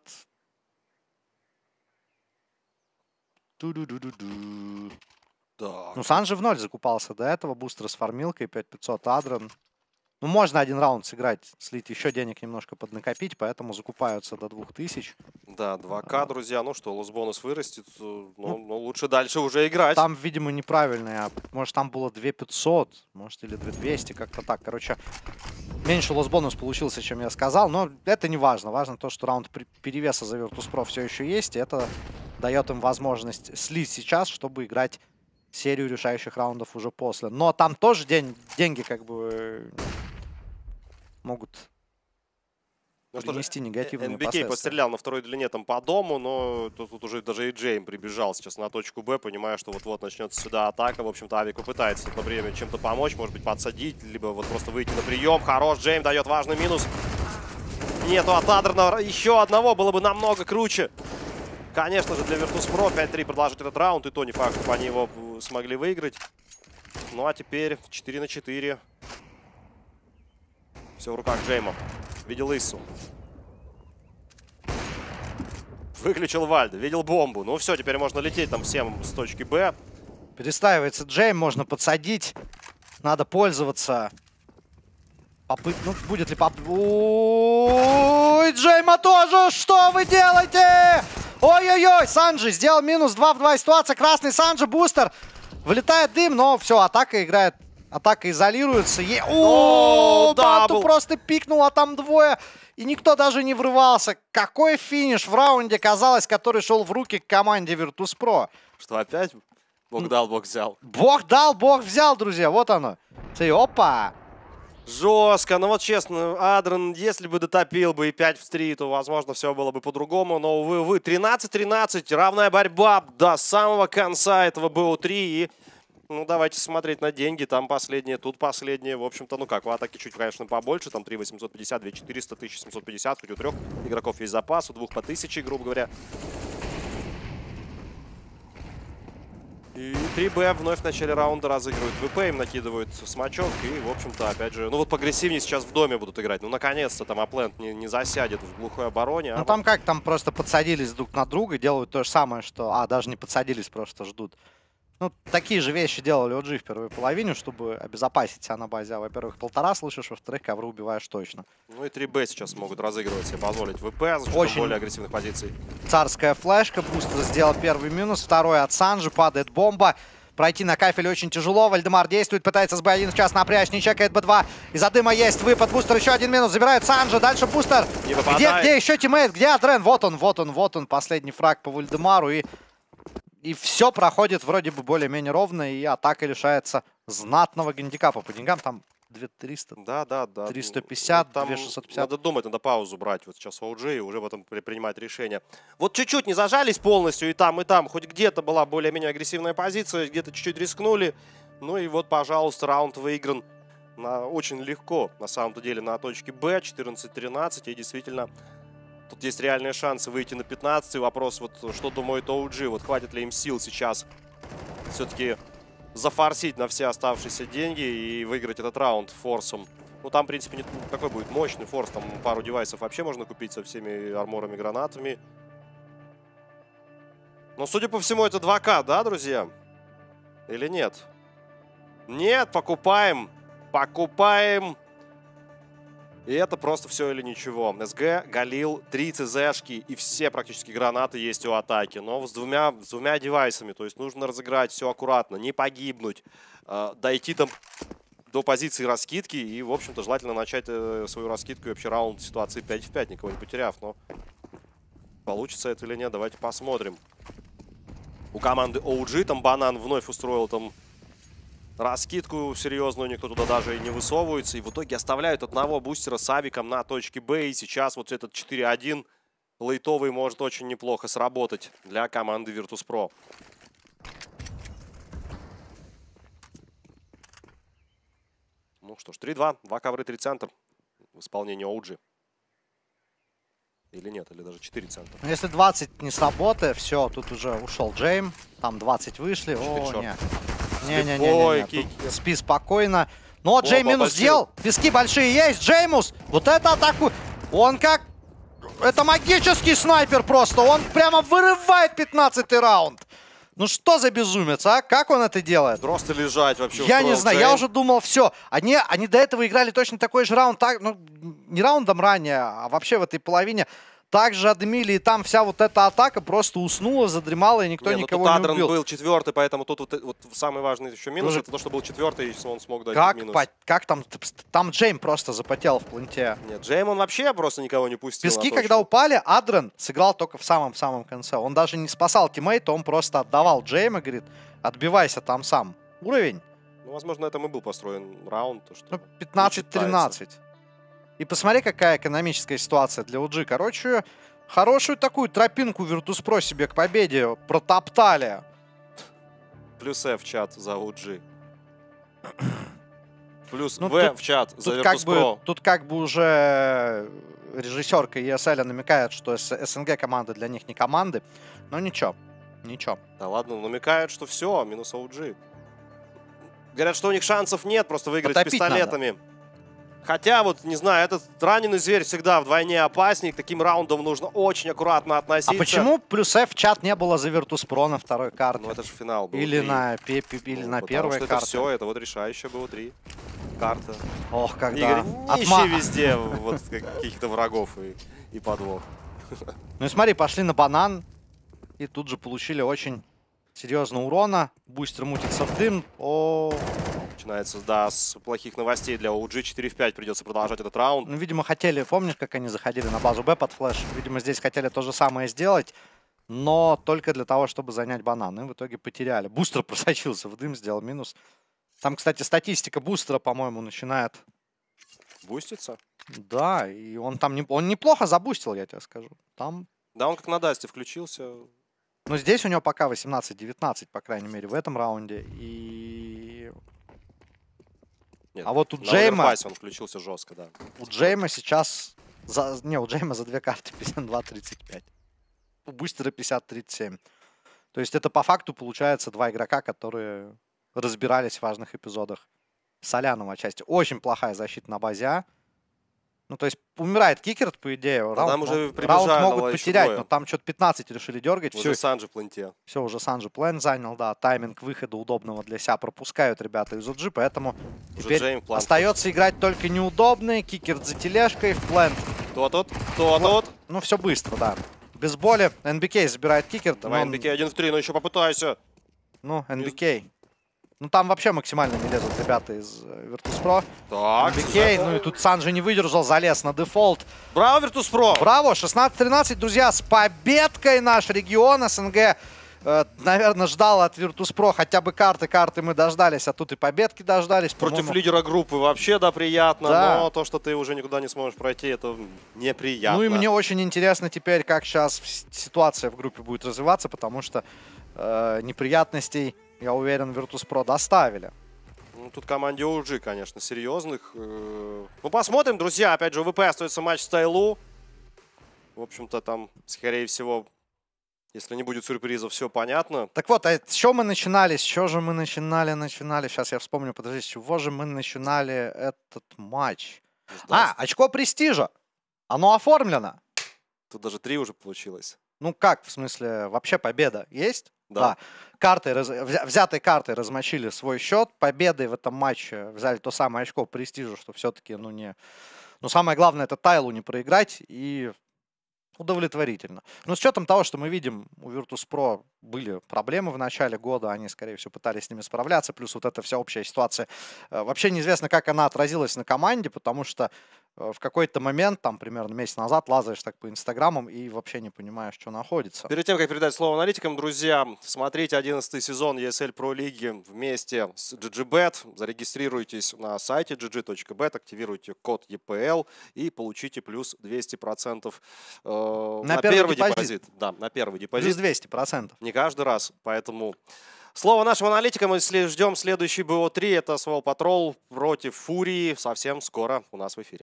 Ту-ду-ду-ду-ду. Так. Ну, Санджи в ноль закупался до этого. Бустер с фармилкой, пять пятьсот Адрен. Ну, можно один раунд сыграть, слить еще денег немножко поднакопить, поэтому закупаются до двух тысяч. Да, два ка, друзья. Ну что, лосс-бонус вырастет, но, ну, но лучше дальше уже играть. Там, видимо, неправильно. Может, там было две пятьсот, может, или две двести, как-то так. Короче, меньше лосс-бонус получился, чем я сказал, но это не важно. Важно то, что раунд перевеса за Virtus.pro все еще есть, и это дает им возможность слить сейчас, чтобы играть серию решающих раундов уже после. Но там тоже день, деньги как бы могут ну, принести негативные эн би кей последствия. пострелял на второй длине там по дому, но тут, тут уже даже и Джейм прибежал сейчас на точку Б, понимая, что вот-вот начнется сюда атака. В общем-то, Авик попытается на время чем-то помочь, может быть, подсадить, либо вот просто выйти на прием. Хорош, Джейм дает важный минус. Нету от Адрена еще одного, было бы намного круче. Конечно же, для Virtus.pro пять три продолжит этот раунд, и то не факт, чтобы они его смогли выиграть. Ну а теперь четыре на четыре. Все в руках Джейма. Видел Иссу. Выключил Вальда, видел бомбу. Ну все, теперь можно лететь там всем с точки Б. Перестаивается Джейм, можно подсадить. Надо пользоваться. Попыт... Ну, будет ли поп... Ой, Джейма тоже! Что вы делаете? Ой-ой-ой, Санджи сделал минус два в два ситуация. Красный Санджи, бустер. Вылетает дым, но все, атака играет. Атака изолируется. Е... О, Банту просто пикнул, а там двое. И никто даже не врывался. Какой финиш в раунде, казалось, который шел в руки к команде Virtus.pro. Что опять? Бог дал, Бог взял. Бог дал, Бог взял, друзья. Вот оно. Смотри, опа. Жестко, ну вот честно, Адрен, если бы дотопил бы и пять в три, то, возможно, все было бы по-другому. Но, увы, увы, тринадцать тринадцать, равная борьба до самого конца этого бэ о три. И, ну, давайте смотреть на деньги. Там последние, тут последние. В общем-то, ну как, в атаке чуть, конечно, побольше. Там три восемьсот пятьдесят, две четыреста, тысяча семьсот пятьдесят. Хоть у трех игроков есть запас, у двух по тысяче, грубо говоря. И три бэ вновь в начале раунда разыгрывают ВП, им накидывают смачок. И, в общем-то, опять же, ну вот погрессивнее сейчас в доме будут играть. Ну, наконец-то там Аплент не, не засядет в глухой обороне. Ну, а там вот... как, там просто подсадились друг на друга, делают то же самое, что... А, даже не подсадились, просто ждут. Ну, такие же вещи делали о джи в первой половине, чтобы обезопасить себя на базе. Во-первых, полтора слышишь, во-вторых, ковры убиваешь точно. Ну и три бэ сейчас могут разыгрывать себе, позволить ВП за счет Очень более агрессивных позиций. Царская флешка, бустер сделал первый минус, второй от Санджи, падает бомба. Пройти на кафеле очень тяжело. Вальдемар действует, пытается с бэ один сейчас напрячь, не чекает бэ два. Из-за дыма есть выпад. Бустер еще один минус. Забирает Санджи. Дальше бустер. Где, где еще тиммейт? Где Адрен? Вот он, вот он, вот он. Последний фраг по Вальдемару. И, и все проходит вроде бы более-менее ровно. И атака лишается знатного гандикапа. По деньгам там две триста. Да, да, да. триста пятьдесят, ну, две шестьсот пятьдесят. Надо думать, надо паузу брать. Вот сейчас о джи и уже в этом принимать решение. Вот чуть-чуть не зажались полностью и там, и там. Хоть где-то была более-менее агрессивная позиция, где-то чуть-чуть рискнули. Ну и вот, пожалуйста, раунд выигран на, очень легко, на самом-то деле, на точке Б. четырнадцать тринадцать. И действительно, тут есть реальные шансы выйти на пятнадцать. И вопрос, вот что думает о джи. Вот хватит ли им сил сейчас все-таки зафорсить на все оставшиеся деньги и выиграть этот раунд форсом. Ну, там, в принципе, не такой будет мощный форс. Там пару девайсов вообще можно купить со всеми арморами, гранатами. Но, судя по всему, это два ка, да, друзья? Или нет? Нет, покупаем. Покупаем. И это просто все или ничего. СГ, Галил, три ЦЗшки и все практически гранаты есть у атаки. Но с двумя, с двумя девайсами. То есть нужно разыграть все аккуратно, не погибнуть. Э, дойти там до позиции раскидки. И, в общем-то, желательно начать э, свою раскидку и вообще раунд в ситуации пять в пять, никого не потеряв. Но получится это или нет, давайте посмотрим. У команды о джи там Банан вновь устроил там раскидку серьезную, никто туда даже и не высовывается. И в итоге оставляют одного бустера с Авиком на точке Б. И сейчас вот этот четыре один лейтовый может очень неплохо сработать для команды Virtus.pro. Ну что ж, три два. Два ковры, три центр в исполнении о джи. Или нет, или даже четыре центра. Ну, если двадцать не сработает, все, тут уже ушел Джейм. Там двадцать вышли. О, нет. Не-не-не, спи спокойно. Но Джейм минус сделал. Пески большие есть. Джеймус. Вот это атаку. Он как... Это магический снайпер просто. Он прямо вырывает пятнадцатый раунд. Ну что за безумец, а? Как он это делает? Просто лежать вообще. Я не знаю, Джейм. Я уже думал, все. Они, они до этого играли точно такой же раунд. Так, ну, не раундом ранее, а вообще в этой половине. Также отдымили, и там вся вот эта атака просто уснула, задремала, и никто не, никого ну, не убил. был четвертый, поэтому тут вот, вот самый важный еще минус, Тоже... это то, что был четвертый, и он смог дать как минус. По... Как там? Там Джейм просто запотел в планте. Нет, Джейм он вообще просто никого не пустил. Пески, когда упали, Адрен сыграл только в самом-самом конце. Он даже не спасал тиммейта, он просто отдавал Джейма, говорит, отбивайся там сам. Уровень. Ну, возможно, это и был построен раунд. То, что ну, пятнадцать тринадцать. И посмотри, какая экономическая ситуация для Уджи. Короче, хорошую такую тропинку Virtus.pro себе к победе протоптали. Плюс F в чат за Уджи. Плюс ну, В тут, в чат за Virtus.pro. Как бы, тут как бы уже режиссерка и эс эл намекает, что эс эн гэ команды для них не команды. Но ничего, ничего. Да ладно, намекают, что все, минус Оуджи. Говорят, что у них шансов нет просто выиграть Потопить с пистолетами. Надо. Хотя, вот, не знаю, этот раненый зверь всегда вдвойне опаснее. К таким раундам нужно очень аккуратно относиться. А почему плюс F в чат не было за Virtus.pro на второй карте? Ну, это же финал был. Или три. на, пепи, или ну, на первой карте. Это все, это вот решающее было три. Карта. Ох, когда. Игорь, не Отма... ищи везде вот каких-то врагов и, и подвох. Ну и смотри, пошли на банан. И тут же получили очень серьезно урона. Бустер мутится в дым. О. Начинается, да, с плохих новостей для Оуджи. четыре в пять придется продолжать этот раунд. Ну, видимо, хотели, помнишь, как они заходили на базу Б под флеш? Видимо, здесь хотели то же самое сделать, но только для того, чтобы занять банан. И в итоге потеряли. Бустер просочился в дым, сделал минус. Там, кстати, статистика бустера, по-моему, начинает... Буститься? Да, и он там не... он неплохо забустил, я тебе скажу. Там... Да, он как на дасте включился. Но здесь у него пока восемнадцать девятнадцать, по крайней мере, в этом раунде. И... Нет, а вот у на Джейма... он включился жестко, да. У Джейма сейчас... За... Не, у Джейма за две карты пятьдесят два тридцать пять. У бустера пятьдесят тридцать семь. То есть это по факту получается два игрока, которые разбирались в важных эпизодах Солянова части. Очень плохая защита на базе А. Ну, то есть умирает Кикер, по идее. Раунд, там уже раунд могут потерять, но там что-то пятнадцать решили дергать. Уже все, Санджи в пленте. Все, уже Санджи плен занял, да. Тайминг выхода удобного для себя пропускают ребята из Уджи, поэтому уже теперь остается играть только неудобный. Кикер за тележкой в плен. Кто тут? Кто тут? Ну, все быстро, да. Без боли. эн би кей забирает Кикер. Давай, он... эн би кей один в три, но еще попытайся. Ну, эн би кей. Ну, там вообще максимально не лезут ребята из Virtus.pro. Так, эн би кей, ну и тут Санджи не выдержал, залез на дефолт. Браво, Virtus.pro! Браво, шестнадцать тринадцать, друзья, с победкой наш регион. эс эн гэ, э, наверное, ждал от Virtus.pro хотя бы карты. Карты мы дождались, а тут и победки дождались. Против лидера группы вообще, да, приятно. Да. Но то, что ты уже никуда не сможешь пройти, это неприятно. Ну и мне очень интересно теперь, как сейчас ситуация в группе будет развиваться, потому что э, неприятностей... Я уверен, Virtus.pro доставили. Ну, тут команде Оуджи, конечно, серьезных. Ну, посмотрим, друзья. Опять же, у вэ пэ остается матч с Тайлу. В общем-то, там, скорее всего, если не будет сюрпризов, все понятно. Так вот, а с чего мы начинали? С чего же мы начинали, начинали? Сейчас я вспомню, подожди, с чего же мы начинали этот матч? А, очко престижа. Оно оформлено. Тут даже три уже получилось. Ну как, в смысле, вообще победа есть? Да. да. Карты, раз... взятой картой размочили свой счет. Победой в этом матче взяли то самое очко престижа, что все-таки, ну, не... Ну, самое главное, это Тайлу не проиграть и удовлетворительно. Но с учетом того, что мы видим, у Virtus.pro были проблемы в начале года, они, скорее всего, пытались с ними справляться, плюс вот эта вся общая ситуация. Вообще неизвестно, как она отразилась на команде, потому что в какой-то момент, там, примерно месяц назад, лазаешь так по инстаграмам и вообще не понимаешь, что находится. Перед тем, как передать слово аналитикам, друзья, смотрите одиннадцатый сезон и эс эл Pro Лиги вместе с джи джи бет. Зарегистрируйтесь на сайте джи джи точка бет, активируйте код и пи эл и получите плюс двести процентов э, на, на первый, первый депозит. депозит. Да, на первый депозит. Плюс двести процентов. Не каждый раз, поэтому... Слово нашим аналитикам, если ждем следующий бэ о три, это Свол Патрол против Фурии совсем скоро у нас в эфире.